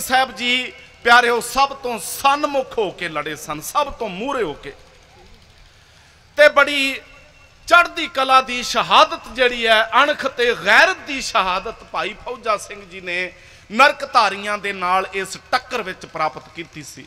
साहब जी प्यारे सब तो सन्मुख होके लड़े सन, सब तो मूहरे होके, ते बड़ी चढ़दी कला दी शहादत जिहड़ी है, अणख ते गैरत दी शहादत भाई फौजा सिंह जी ने नरकधारियां दे नाल इस टक्कर विच प्राप्त कीती सी।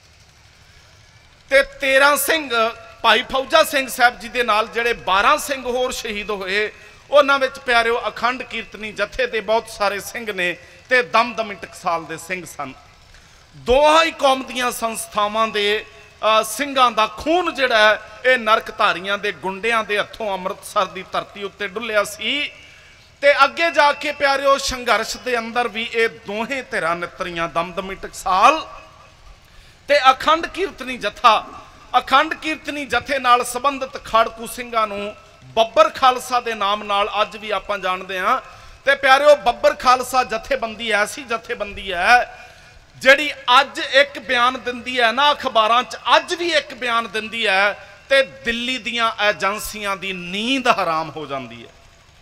ते 13 सिंह भाई फौजा सिंह साहब जी दे नाल जिहड़े 12 सिंह होर शहीद होए, उन्हां विच प्यारिओ अखंड कीर्तनी जथे दे बहुत सारे सिंह ने ते दमदमी टकसाल दे सिंह सन। दोहां ही कौम दीयां संस्थावां दे ਸਿੰਘਾਂ ਦਾ खून ਜਿਹੜਾ ਇਹ ਨਰਕਧਾਰੀਆਂ ਦੇ ਗੁੰਡਿਆਂ ਦੇ ਹੱਥੋਂ ਅੰਮ੍ਰਿਤਸਰ ਦੀ ਧਰਤੀ ਉੱਤੇ ਡੁੱਲਿਆ ਸੀ। ਤੇ ਅੱਗੇ ਜਾ ਕੇ ਪਿਆਰਿਓ ਸੰਘਰਸ਼ ਦੇ ਅੰਦਰ ਵੀ ਇਹ ਦੋਹੇ ਧਿਰਾਂ ਨਿਤਰੀਆਂ, ਦਮਦਮੀ ਟਕਸਾਲ ਤੇ ਅਖੰਡ ਕੀਰਤਨੀ ਜਥਾ। ਅਖੰਡ ਕੀਰਤਨੀ ਜਥੇ ਨਾਲ ਸੰਬੰਧਿਤ ਖਾੜਕੂ ਸਿੰਘਾਂ ਨੂੰ ਬੱਬਰ ਖਾਲਸਾ ਦੇ ਨਾਮ ਨਾਲ ਅੱਜ ਵੀ ਆਪਾਂ ਜਾਣਦੇ ਹਾਂ। ਤੇ ਪਿਆਰਿਓ ਬੱਬਰ ਖਾਲਸਾ ਜਥੇਬੰਦੀ ਐਸੀ ਜਥੇਬੰਦੀ ਹੈ ਜਿਹੜੀ ਅੱਜ ਇੱਕ ਬਿਆਨ ਦਿੰਦੀ ਹੈ ਨਾ ਅਖਬਾਰਾਂ 'ਚ, ਅੱਜ ਵੀ ਇੱਕ ਬਿਆਨ ਦਿੰਦੀ ਹੈ ਤੇ ਦਿੱਲੀ ਦੀਆਂ ਏਜੰਸੀਆਂ ਦੀ ਨੀਂਦ ਹਰਾਮ ਹੋ ਜਾਂਦੀ ਹੈ।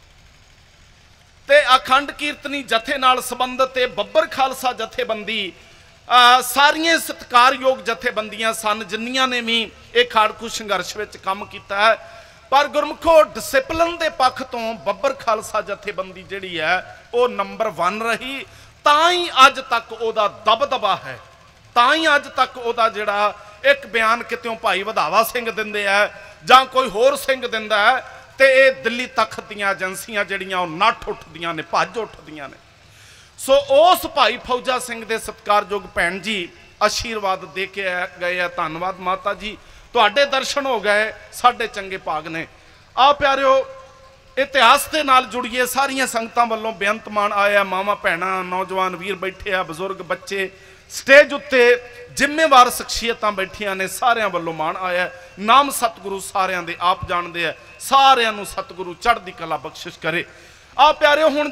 ਤੇ ਅਖੰਡ ਕੀਰਤਨੀ ਜਥੇ ਨਾਲ ਸੰਬੰਧਿਤ ਇਹ ਬੱਬਰ ਖਾਲਸਾ ਜਥੇਬੰਦੀ ਸਾਰੀਆਂ ਸਤਿਕਾਰਯੋਗ ਜਥੇਬੰਦੀਆਂ ਸਨ ਜਿੰਨੀਆਂ ਨੇ ਵੀ ਇਹ ਖਾੜਕੂ ਸੰਘਰਸ਼ ਵਿੱਚ ਕੰਮ ਕੀਤਾ ਹੈ। ਪਰ ਗੁਰਮੁਖੋ ਡਿਸਪਲਿਨ ਦੇ ਪੱਖ ਤੋਂ ਬੱਬਰ ਖਾਲਸਾ ਜਥੇਬੰਦੀ ਜਿਹੜੀ ਹੈ ਉਹ ਨੰਬਰ 1 ਰਹੀ। ਤਾਂ ਹੀ ਅੱਜ ਤੱਕ ਉਹਦਾ ਦਬਦਬਾ ਹੈ, ਤਾਂ ਹੀ ਅੱਜ ਤੱਕ ਉਹਦਾ ਜਿਹੜਾ ਇੱਕ ਬਿਆਨ ਕਿਤੇੋਂ ਭਾਈ ਵਧਾਵਾ ਸਿੰਘ ਦਿੰਦੇ ਆ ਜਾਂ ਕੋਈ ਹੋਰ ਸਿੰਘ ਦਿੰਦਾ ਹੈ ਤੇ ਇਹ ਦਿੱਲੀ ਤਖਤ ਦੀਆਂ ਏਜੰਸੀਆਂ ਜਿਹੜੀਆਂ ਉਹ ਨੱਠ ਉੱਠਦੀਆਂ ਨੇ, ਭੱਜ ਉੱਠਦੀਆਂ ਨੇ। ਸੋ ਉਸ ਭਾਈ ਫੌਜਾ ਸਿੰਘ ਦੇ ਸਤਿਕਾਰਯੋਗ ਭੈਣ ਜੀ ਆਸ਼ੀਰਵਾਦ ਦੇ ਕੇ ਗਏ ਆ। ਧੰਨਵਾਦ ਮਾਤਾ ਜੀ, ਤੁਹਾਡੇ ਦਰਸ਼ਨ ਹੋ ਗਏ, ਸਾਡੇ ਚੰਗੇ ਭਾਗ ਨੇ। ਆ ਪਿਆਰਿਓ इतिहास के नाल जुड़िए सारिया संगतां वालों बेअंत मान आया, मावा भैणां नौजवान वीर बैठे आ, बजुर्ग बच्चे स्टेज उत्ते जिम्मेवार शख्सियतां बैठियां ने, सारियां वालों मान आया। नाम सतगुरु सारियां दे आप जानते हैं, सारियां नूं सतगुरु चढ़दी कला बख्शिश करे। आ प्यारे हुण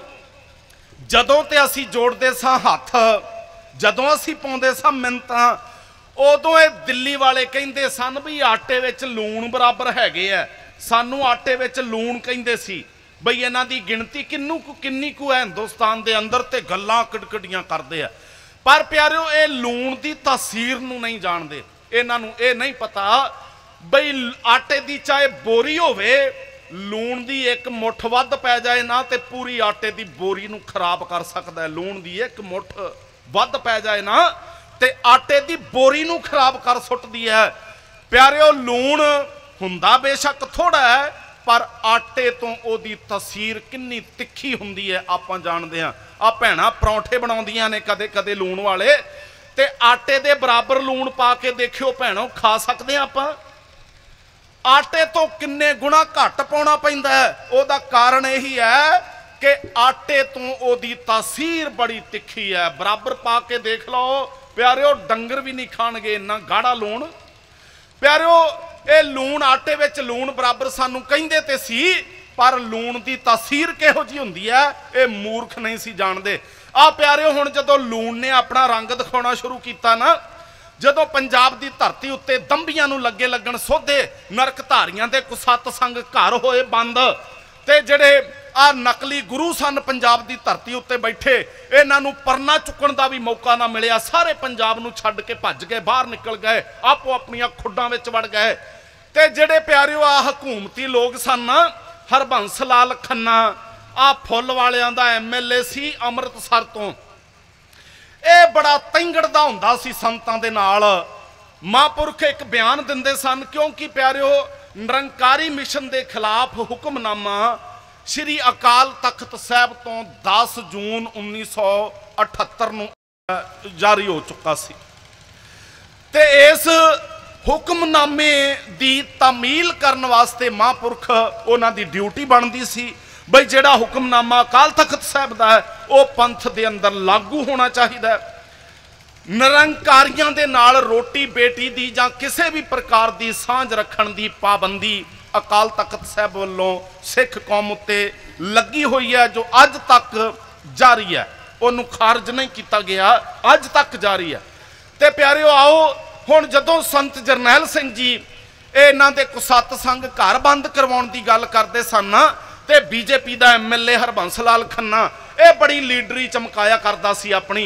जदों ते असीं जोड़दे सां हत्थ, जदों असीं पाउंदे सां मिन्नतां, उदों ये दिल्ली वाले कहिंदे सन भी आटे विच लूण बराबर हैगे आ। सानू आटे विच लूण कहिंदे सी बई इन्हां दी गिणती किन्नी कु है हिंदुस्तान दे अंदर, ते गल्लां कड़कड़ियां करदे आ। पर प्यारिओ ये लूण दी तासीर नूं नहीं जानदे। इन्हां नूं ये नहीं पता बई आटे दी चाहे बोरी होवे, लूण दी एक मुठ वध पै जाए ना ते पूरी आटे दी बोरी नूं खराब कर सकदा है। लूण दी एक मुठ वध पै जाए ना ते आटे दी बोरी नूं खराब कर सुटदी है। प्यारिओ लूण हुंदा बेशक थोड़ा है पर आटे तो ओदी तसीर किन्नी तिखी हुंदी है आपां जानदे हां। आ भैणां परौंठे बनाउंदियां ने कदे कदे लूण वाले, ते आटे दे बराबर लूण पा के देखियो भैणों, खा सकदे आं आपां? आटे तो किन्ने गुणा घट पाउणा पैंदा है। ओदा कारण यही है कि आटे तो ओदी तसीर बड़ी तिखी है। बराबर पा के देख लो प्यारिओ, डंगर भी नहीं खाणगे इन्ना गाढ़ा लूण। प्यारिओ ये लूण आटे विच लूण बराबर सानू कहिंदे ते सी, पर लूण की तासीर किहो जी हुंदी है ये मूर्ख नहीं सी जानदे। आ प्यारे हुण जदों लूण ने अपना रंग दिखाउणा शुरू कीता ना, जदों पंजाब की धरती उत्ते दंबियां नूं लगे लगन सोधे, नरकधारियां दे कुसत संग घर होए बंद, ते जिहड़े आ नकली गुरु सन पंजाब की धरती उत्ते बैठे, इन्हां नूं परना चुकण दा भी मौका ना मिलिया। सारे पंजाब नूं छड्ड के भज गए, बाहर निकल गए, आपो अपनियां खुड्डां विच वड़ गए। ते जिहड़े प्यारिओ आ हकूमती लोग सन, हरबंस लाल खन्ना आ फुल वालियां दा MLA सी अमृतसर तो, ये बड़ा तैंगड़दा हुंदा सी संतां दे नाल। महापुरख एक बयान दिंदे सन, क्योंकि प्यारिओ निरंकारी मिशन के खिलाफ हुक्मनामा श्री अकाल तख्त साहब तो 10 जून 1978 नूं जारी हो चुका सी। ते इस हुक्मनामे की तामील करने वास्ते महापुरख उन्हां दी ड्यूटी बनती सी बई जिहड़ा हुक्मनामा अकाल तख्त साहब का है वह पंथ के अंदर लागू होना चाहिए। निरंकारियां दे नाल रोटी बेटी दी जां किसी भी प्रकार की सांझ रखण दी पाबंदी अकाल तख्त साहब वालों सिख कौम उत्ते लगी हुई है, जो अज तक जारी है, उन्होंने खारज नहीं किया गया, अज तक जारी है। तो प्यारिओ आओ हुण जदों संत जरनैल सिंह जी इन्हां दे कुसत संग घर बंद करवाउण दी गल करदे सन, ते बीजेपी का MLA हरबंस लाल खन्ना ये बड़ी लीडरी चमकाया करदा सी अपनी।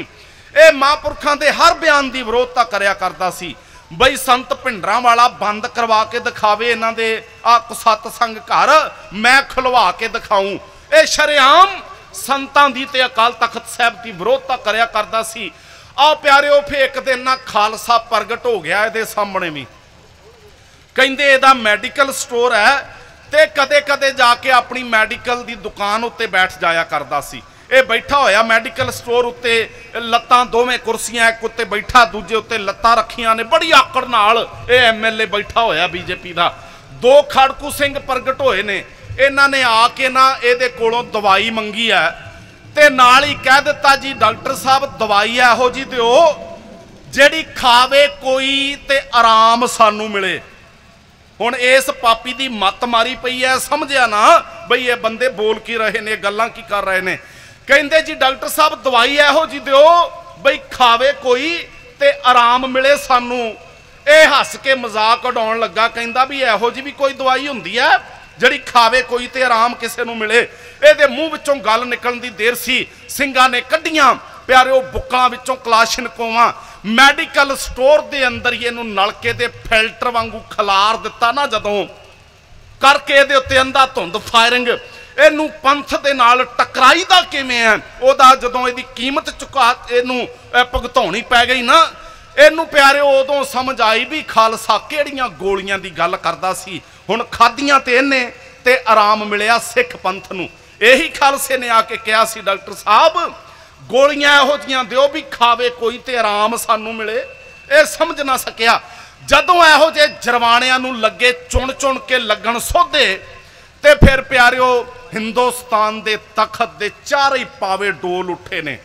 ਇਹ ਮਹਾਂਪੁਰਖਾਂ ਦੇ हर बयान की विरोधता करिया करता सी। बई संत भिंडरांवाला बंद करवा के दिखावे इन्हां दे आ सतसंग घर, मैं खुलवा के दिखाऊं। ये शरेआम संतां दी ते अकाल तख्त साहब की विरोधता करिया करता सी। आ प्यारिओ फिर एक दिन ना खालसा प्रगट हो गया इहदे सामने भी, कहंदे इहदा मैडिकल स्टोर है ते कदे कदे जाके अपनी मैडिकल की दुकान उत्ते बैठ जाया करता सी। ਇਹ बैठा होया मैडिकल स्टोर उत्ते, लत्तां दोवें कुर्सियां, एक उत्ते बैठा दूजे उत्ते लत्तां रखियां ने, बड़ी आकड़ नाल ये MLA बैठा होया बीजेपी का। दो खड़कू सिंह प्रगट होए ने, इन्हां ने आके ना इहदे कोलों दवाई मंगी है ते नाल ही कह दिता जी डॉक्टर साहब दवाई इहो जी दिओ जिहड़ी खावे कोई ते आराम सानू मिले। हुण इस पापी की मत मारी पई है, समझिया ना बई ये बंदे बोल की रहे ने, गल्लां की कर रहे ने। कहंदे जी डॉक्टर साहब दवाई इहो जी दिओ बई खावे कोई ते आराम मिले सानू। ये हस के मजाक उड़ाउण लगा, कहंदा भी इहो जी भी कोई दवाई हुंदी है जिहड़ी खावे कोई ते आराम किसे नूं मिले। इहदे मूँह विचों गल निकलण दी देर सी, सिंघां ने कड्डियां प्यारिओ बुक्कां विचों कलाशनकोवां, मैडिकल स्टोर दे अंदर ही इहनूं नलके दे फिल्टर वांगू खलार दिता ना जदों, करके इहदे उत्ते अंधा धुंद फायरिंग। इनू पंथ दे नाल टकराई दा किवें है, ओदा जदों इहदी कीमत चुका इनू भुगताउणी पै गई ना, इनू प्यारे उदों समझ आई भी खालसा किहड़ियां गोलियां दी गल करदा सी। हुण खादियां ते इहने ते आराम मिलिया सिख पंथ नूं। यही खालसे ने आके कहा सी डॉक्टर साहब गोलियां इहो जिहियां दिओ भी खावे कोई ते आराम सानू मिले। ये समझ ना सकिया। जदों इहो जे जरवाणियां नूं लगे चुन चुन के लगन सोधे ते फिर प्यारिओ हिंदुस्तान दे तखत दे चारे पावे डोल उठे ने।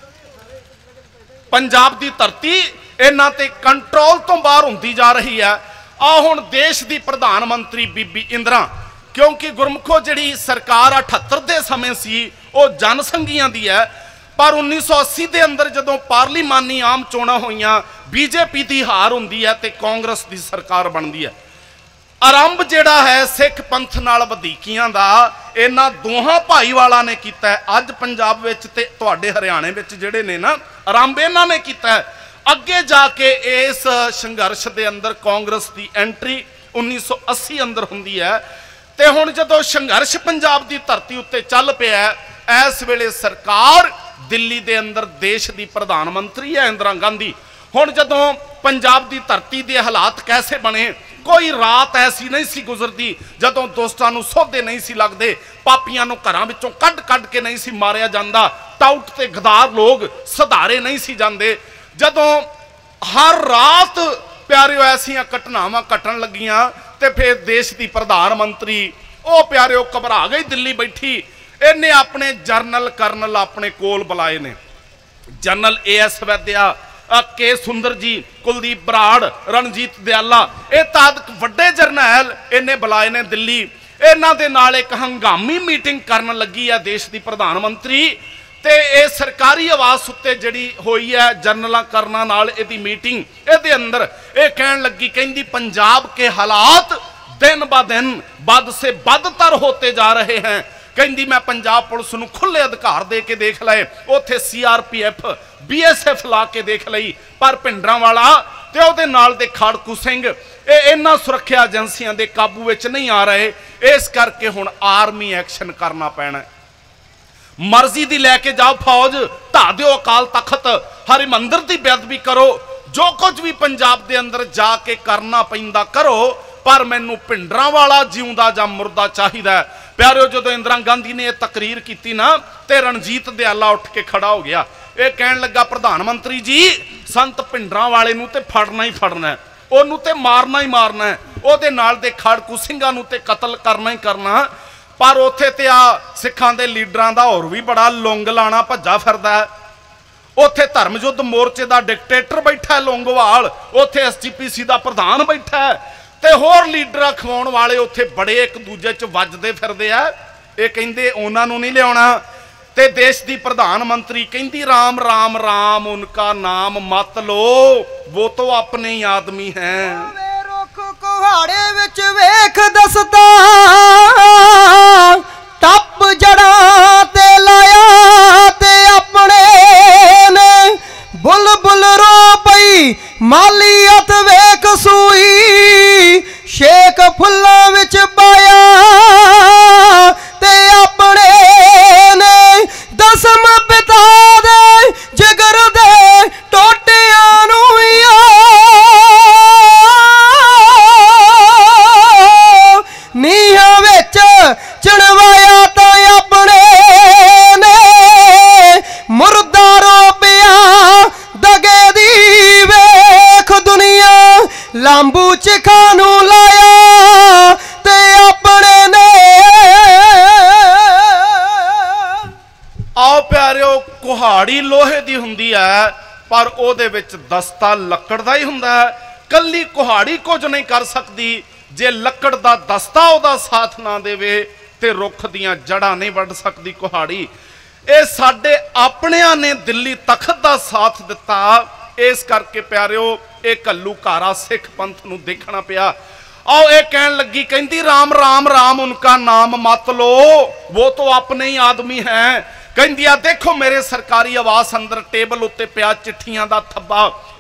पंजाब दी धरती इन्हां ते कंट्रोल तो बाहर हुंदी जा रही है। आ हुण देश दी प्रधानमंत्री बीबी इंदिरा, क्योंकि गुरमुखो जिहड़ी सरकार 78 दे समय सी वो जनसंघियां दी है, पर 1980 दे अंदर जदों पार्लीमानी आम चोणां होईयां बीजेपी दी हार हुंदी है ते कांग्रेस दी सरकार बनदी है। आरंभ जिहड़ा है सिख पंथ नाल वधीकियां दा इन्हां दोहां भाईवाला ने कीता है। अज पंजाब विच ते तुहाडे हरियाणे विच जिहड़े ने ना आरंभ इन्हां ने कीता है। अगे जाके इस संघर्ष दे अंदर कांग्रेस की एंट्री 1980 अंदर हुंदी है ते हुण जदों संघर्ष पंजाब की धरती उत्ते चल पिया है, इस वेले सरकार दिल्ली दे अंदर देश की प्रधानमंत्री है इंदिरा गांधी। हुण जदों पंजाब की धरती के हालात कैसे बने, कोई रात ऐसी नहीं सी गुजरती जदों दोस्तां नूं सौदे नहीं सी लगदे, पापियां नूं घरां विचों कढ कढ के नहीं सी मारिया जांदा, टाउट ते गदार लोग सधारे नहीं सी जांदे। जदों हर रात प्यारिओ ऐसियां घटनावां घटन लगियां ते फिर देश की प्रधानमंत्री वो प्यारिओ घबरा गई, दिल्ली बैठी। इन्हें अपने जरनल करनल अपने कोल बुलाए ने, जनरल AS वैद्या, के सुंदर जी, कुलदीप बराड़, रणजीत दयाला, ये ताद वड्डे जरनैल इन्हें बुलाए ने दिल्ली। इन्हां दे नाल एक हंगामी मीटिंग करन लगी है देश की प्रधानमंत्री ते ये सरकारी आवास उत्ते जिहड़ी होई है जनरल करना नाल इहदी मीटिंग। इहदे अंदर ये कहन लगी, कहंदी पंजाब के हालात दिन ब दिन बद से बदतर होते जा रहे हैं। कहंदी मैं पंजाब पुलिस नूं खुले अधिकार दे के देख लए, उत्थे CRPF BSF ला के देख लई, पर भिंडरांवाला ते उहदे नाल दे खाड़कू सिंह इन्हां सुरक्षा एजेंसियां दे काबू विच नहीं आ रहे। इस करके हुण आर्मी एक्शन करना पैना। मर्जी दी लैके जाओ फौज, ढा दिओ अकाल तख्त, हरिमंदर दी बेअदबी करो, जो कुछ भी पंजाब दे अंदर जाके करना पैंदा करो, पर मैनू भिंडरांवाला जिउंदा जां मुर्दा चाहिदा। प्यारिओ जदों इंदिरा गांधी ने तकरीर की ना ते रणजीत दयाला उठ के खड़ा हो गया। ये कहन लगा, प्रधानमंत्री जी संत भिंडरांवाले नूं ते फड़ना ही फड़ना है, ओनू ते मारना ही मारना है, ओहदे नाल दे खाड़कू सिंघां नूं ते कतल करना ही करना। पर उत्थे ते आ सिखां दे लीडरां दा होर भी बड़ा लुंग लाना भज्जा फिरदा है। उत्थे धर्म युद्ध मोर्चे दा डिकटेटर बैठा है लोंगोवाल, उत्थे SGPC दा प्रधान बैठा है ते होर लीडर अखवाउण वाले उत्थे बड़े एक दूजे च वजदे फिरदे आ। ये कहिंदे उन्हां नूं नहीं लियाउणा ते देश दी प्रधानमंत्री कहंदी राम राम राम उनका नाम मत लो, वो तो अपने ही आदमी हैं। कुहाड़े विच वेख दसदा टप जड़ा ते लाया ते अपने ने बुलबुल रो पई माली हथ वेख सूई शेख फुल्लां विच पाया ते अपने ने दसम पिता दे जिगर दे टोटियां नूं नीहां विच चढ़वाया तां अपने ने मुर्दा रोपिया दगे दी वेख दुनिया लांबू चिखा नूं लाया ते अपने ने। आओ प्यारिओ कुहाड़ी लोहे दी हुंदी है पर ओदे विच दस्ता लकड़ दा ही हुंदा है। कल्ली कुहाड़ी कुछ नहीं कर सकती जे लकड़ दा दस्ता ओदा साथ ना देवे ते रुख दियां जड़ां नहीं वड़ सकती कुहाड़ी। ਇਹ ਸਾਡੇ ਆਪਣਿਆਂ ਨੇ ਦਿੱਲੀ ਤਖਤ ਦਾ ਸਾਥ ਦਿੱਤਾ ਇਸ ਕਰਕੇ ਪਿਆਰਿਓ ਇਹ ਘੱਲੂਘਾਰਾ ਸਿੱਖ ਪੰਥ ਨੂੰ ਦੇਖਣਾ ਪਿਆ। आओ ਇਹ ਕਹਿਣ ਲੱਗੀ ਕਹਿੰਦੀ राम राम राम उनका नाम मत लो वो तो अपने ही आदमी है। ਕਹਿੰਦੀ ਆ देखो मेरे सरकारी आवास अंदर टेबल उत्ते पिया चिट्ठियां दा थब्बा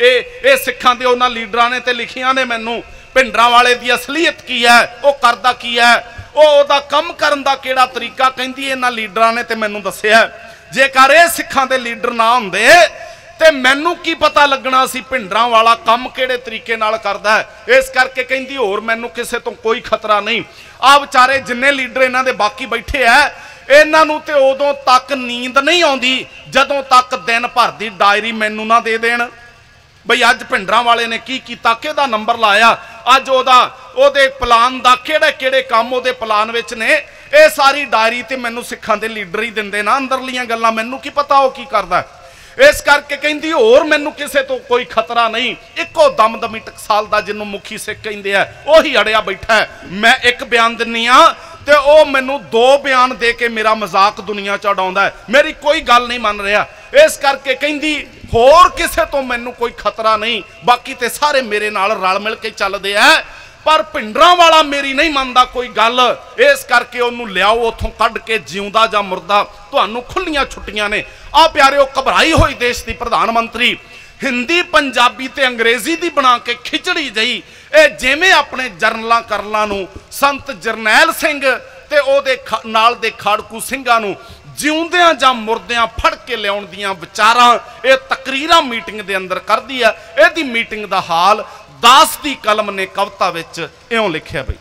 ਇਹ ਸਿੱਖਾਂ ਦੇ ਉਹਨਾਂ ਲੀਡਰਾਂ ਨੇ ਤੇ ਲਿਖੀਆਂ ਨੇ ਮੈਨੂੰ ਭਿੰਡਰਾਂ ਵਾਲੇ ਦੀ ਅਸਲੀਅਤ ਕੀ ਹੈ ਉਹ ਕਰਦਾ ਕੀ ਹੈ ਉਹਦਾ ਕੰਮ ਕਰਨ ਦਾ ਕਿਹੜਾ ਤਰੀਕਾ। ਕਹਿੰਦੀ ਇਹਨਾਂ ਲੀਡਰਾਂ ਨੇ ਤੇ ਮੈਨੂੰ ਦੱਸਿਆ ਜੇਕਰ ਇਹ ਸਿੱਖਾਂ ਦੇ ਲੀਡਰ ਨਾ ਹੁੰਦੇ ਤੇ ਮੈਨੂੰ ਕੀ ਪਤਾ ਲੱਗਣਾ ਸੀ ਭਿੰਡਰਾਂ ਵਾਲਾ ਕੰਮ ਕਿਹੜੇ ਤਰੀਕੇ ਨਾਲ ਕਰਦਾ ਹੈ। ਇਸ ਕਰਕੇ ਕਹਿੰਦੀ ਹੋਰ ਮੈਨੂੰ ਕਿਸੇ ਤੋਂ ਕੋਈ ਖਤਰਾ ਨਹੀਂ। ਆ ਵਿਚਾਰੇ ਜਿੰਨੇ ਲੀਡਰ ਇਹਨਾਂ ਦੇ ਬਾਕੀ ਬੈਠੇ ਐ ਇਹਨਾਂ ਨੂੰ ਤੇ ਉਦੋਂ ਤੱਕ ਨੀਂਦ ਨਹੀਂ ਆਉਂਦੀ ਜਦੋਂ ਤੱਕ ਦਿਨ ਭਰ ਦੀ ਡਾਇਰੀ ਮੈਨੂੰ ਨਾ ਦੇ ਦੇਣ ਬਈ ਅੱਜ ਭਿੰਡਰਾਂ ਵਾਲੇ ਨੇ ਕੀ ਕੀਤਾ ਕਿਹਦਾ ਨੰਬਰ ਲਾਇਆ ਅੱਜ ਉਹਦੇ ਪਲਾਨ ਦਾ ਕਿਹੜੇ ਕੰਮ ਉਹਦੇ ਪਲਾਨ ਵਿੱਚ ਨੇ ਇਹ ਸਾਰੀ ਡਾਇਰੀ ਤੇ ਮੈਨੂੰ ਸਿੱਖਾਂ ਦੇ ਲੀਡਰ ਹੀ ਦਿੰਦੇ ਨਾ ਅੰਦਰਲੀਆਂ ਗੱਲਾਂ ਮੈਨੂੰ ਕੀ ਪਤਾ ਉਹ ਕੀ ਕਰਦਾ। ਇਸ ਕਰਕੇ ਕਹਿੰਦੀ ਹੋਰ ਮੈਨੂੰ ਕਿਸੇ ਤੋਂ ਕੋਈ ਖਤਰਾ ਨਹੀਂ। ਇੱਕੋ ਦਮਦਮੀ ਟਕਸਾਲ ਦਾ ਜਿਹਨੂੰ ਮੁਖੀ ਸਿੱਖ ਕਹਿੰਦੇ ਆ ਉਹੀ ਅੜਿਆ ਬੈਠਾ ਹੈ। ਮੈਂ ਇੱਕ ਬਿਆਨ ਦਿੰਨੀ ਆ ਤੇ ਉਹ ਮੈਨੂੰ ਦੋ ਬਿਆਨ ਦੇ ਕੇ ਮੇਰਾ ਮਜ਼ਾਕ ਦੁਨੀਆ ਚ ਉਡਾਉਂਦਾ ਮੇਰੀ ਕੋਈ ਗੱਲ ਨਹੀਂ ਮੰਨ ਰਿਹਾ। ਇਸ ਕਰਕੇ ਕਹਿੰਦੀ ਹੋਰ ਕਿਸੇ ਤੋਂ ਮੈਨੂੰ ਕੋਈ ਖਤਰਾ ਨਹੀਂ ਬਾਕੀ ਤੇ ਸਾਰੇ ਮੇਰੇ ਨਾਲ ਰਲ ਮਿਲ ਕੇ ਚੱਲਦੇ ਆ ਪਰ ਭਿੰਡਰਾਂ ਵਾਲਾ ਮੇਰੀ ਨਹੀਂ ਮੰਨਦਾ ਕੋਈ ਗੱਲ। ਇਸ ਕਰਕੇ ਉਹਨੂੰ ਲਿਆਓ ਉੱਥੋਂ ਕੱਢ ਕੇ ਜਿਉਂਦਾ ਜਾਂ ਮੁਰਦਾ ਤੁਹਾਨੂੰ ਖੁੱਲੀਆਂ ਛੁੱਟੀਆਂ ਨੇ। ਆ ਪਿਆਰਿਓ ਘਬਰਾਈ ਹੋਈ ਦੇਸ਼ ਦੀ ਪ੍ਰਧਾਨ ਮੰਤਰੀ ਹਿੰਦੀ ਪੰਜਾਬੀ ਤੇ ਅੰਗਰੇਜ਼ੀ ਦੀ ਬਣਾ ਕੇ ਖਿਚੜੀ ਜਈ ਇਹ ਜਿਵੇਂ ਆਪਣੇ ਜਰਨਲਾਂ ਕਰਲਾਂ ਨੂੰ ਸੰਤ ਜਰਨੈਲ ਸਿੰਘ ਤੇ ਉਹਦੇ ਨਾਲ ਦੇ ਖਾੜਕੂ ਸਿੰਘਾਂ ਨੂੰ ਜਿਉਂਦਿਆਂ ਜਾਂ ਮੁਰਦਿਆਂ ਫੜ ਕੇ ਲਿਆਉਣ ਦੀਆਂ ਵਿਚਾਰਾਂ ਇਹ ਤਕਰੀਰਾਂ ਮੀਟਿੰਗ ਦੇ ਅੰਦਰ ਕਰਦੀ ਆ। ਇਹਦੀ ਮੀਟਿੰਗ ਦਾ ਹਾਲ ਦਾਸ ਦੀ ਕਲਮ ਨੇ ਕਵਿਤਾ ਵਿੱਚ ਇਉਂ ਲਿਖਿਆ ਬਈ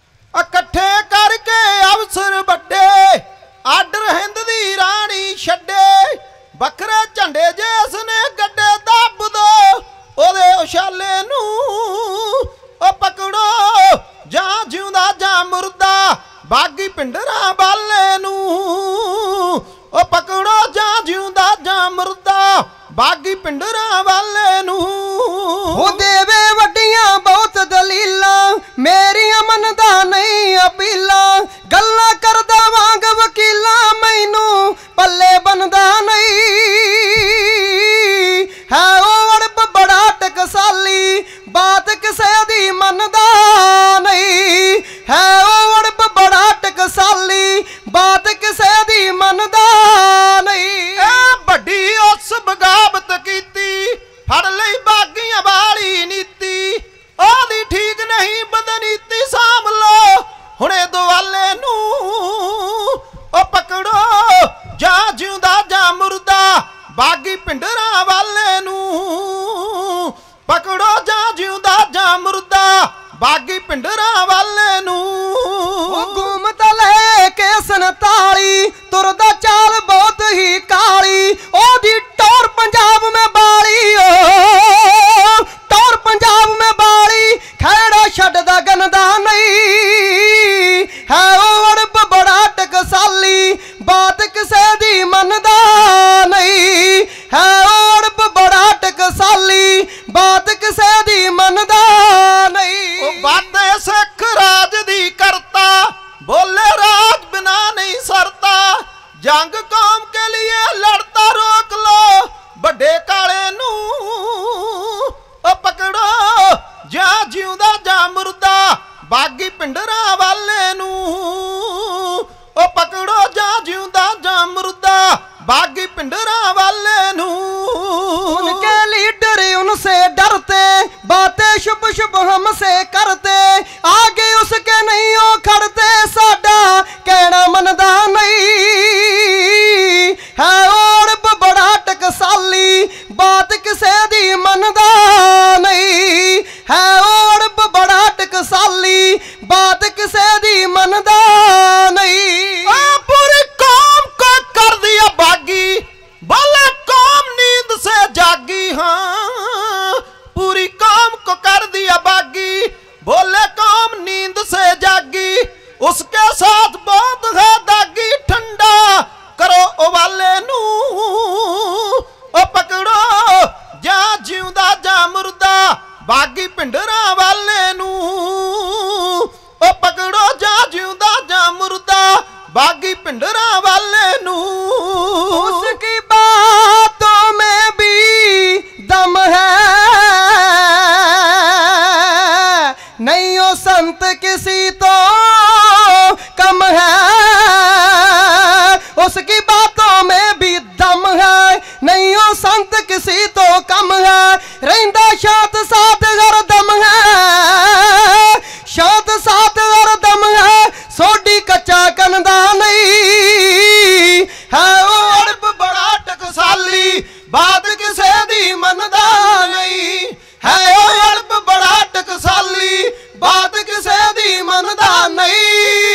ਇਕੱਠੇ ਕਰਕੇ ਅਫਸਰ ਵੱਡੇ ਆਰਡਰ ਹਿੰਦ ਦੀ ਰਾਣੀ ਛੱਡੇ ਵੱਖਰੇ ਝੰਡੇ ਜਿਸ ਨੇ ਗੱਡੇ ਦੱਬ ਦੋ ਉਹਦੇ ਉਛਾਲੇ ਨੂੰ ਉਹ ਪਕੜੋ ਜਾਂ ਜਿਉਂਦਾ ਜਾਂ ਮੁਰਦਾ ਬਾਗੀ ਭਿੰਡਰਾਂ ਵਾਲੇ ਨੂੰ ਉਹ ਪਕੜੋ ਜਾਂ ਜਿਉਂਦਾ ਜਾਂ ਮੁਰਦਾ ਬਾਗੀ ਭਿੰਡਰਾਂ ਵਾਲੇ ਨੂੰ। ਉਹ ਦੇਵੇ ਵੱਡੀਆਂ ਬਹੁਤ ਦਲੀਲਾਂ ਮੇਰੀਆਂ ਮੰਨਦਾ ਨਹੀਂ ਅਪੀਲਾਂ ਗੱਲਾਂ ਕਰਦਾ ਵਾਂਗ ਵਕੀਲਾਂ ਮੈਨੂੰ ਪੱਲੇ ਬੰਦਾ ਨਹੀਂ ਹੈ ਉਹ ਅੜਬ ਬੜਾ ਟਕਸਾਲੀ ਬਾਤ ਕਿਸੇ ਦੀ ਮੰਨਦਾ ਨਹੀਂ ਹੈ ਉਹ ਅੜਬ ਬੜਾ ਟਕਸਾਲੀ ਬਾਤ ਕਿਸੇ ਦੀ ਮੰਨਦਾ ਨਹੀਂ। ਵੱਡੀ ਉਸ ਬਗਾਵਤ ਕੀਤੀ ਫੜ ਲਈ ਬਾਗੀਆਂ ਵਾਲੀ ਨੀਤੀ ਉਹਦੀ ਠੀਕ ਨਹੀਂ ਬਦਨੀਤੀ ਸਾਂਭ ਲੋ ਹੁਣੇ ਦੁਆਲੇ ਨੂੰ लीडर उनसे डरते, बातें शुभ शुभ हमसे करते, आगे उसके नहीं ओ खड़ते, साडा कहना मनदा नहीं है। और बड़ा टकसाली, बात किसे दी मनदा नहीं है। और बड़ा टकसाली, बात किसे दी मनदा नहीं। पूरी कौम को कर दिया बागी, बोले कौम नींद से जागी। हाँ, पूरी कौम को कर दिया बागी, बोले कौम नींद से जागी। उसके साथ बहुत है दागी, ठंडा करो उबाले नू, ओ पकड़ो जा जिंदा जा मुर्दा, बागी पिंडरा वाले नू। ओ पकड़ो जा जिंदा जा मुर्दा, बागी पिंडरा वाले नू। उसकी बातों में भी दम है, नहीं ओ संत किसी तो कम है। उसकी बातों में भी दम है, नहीं ओ संत किसी तो कम है। रहिंदा शांत साथ हरदम है, शांत साथ हरदम है। सोडी कच्चा कनदा नहीं है। और बड़ा टकसाली, बात किसे दी मनदा नहीं है। और बड़ा टकसाली, बात किसे दी मनदा नहीं।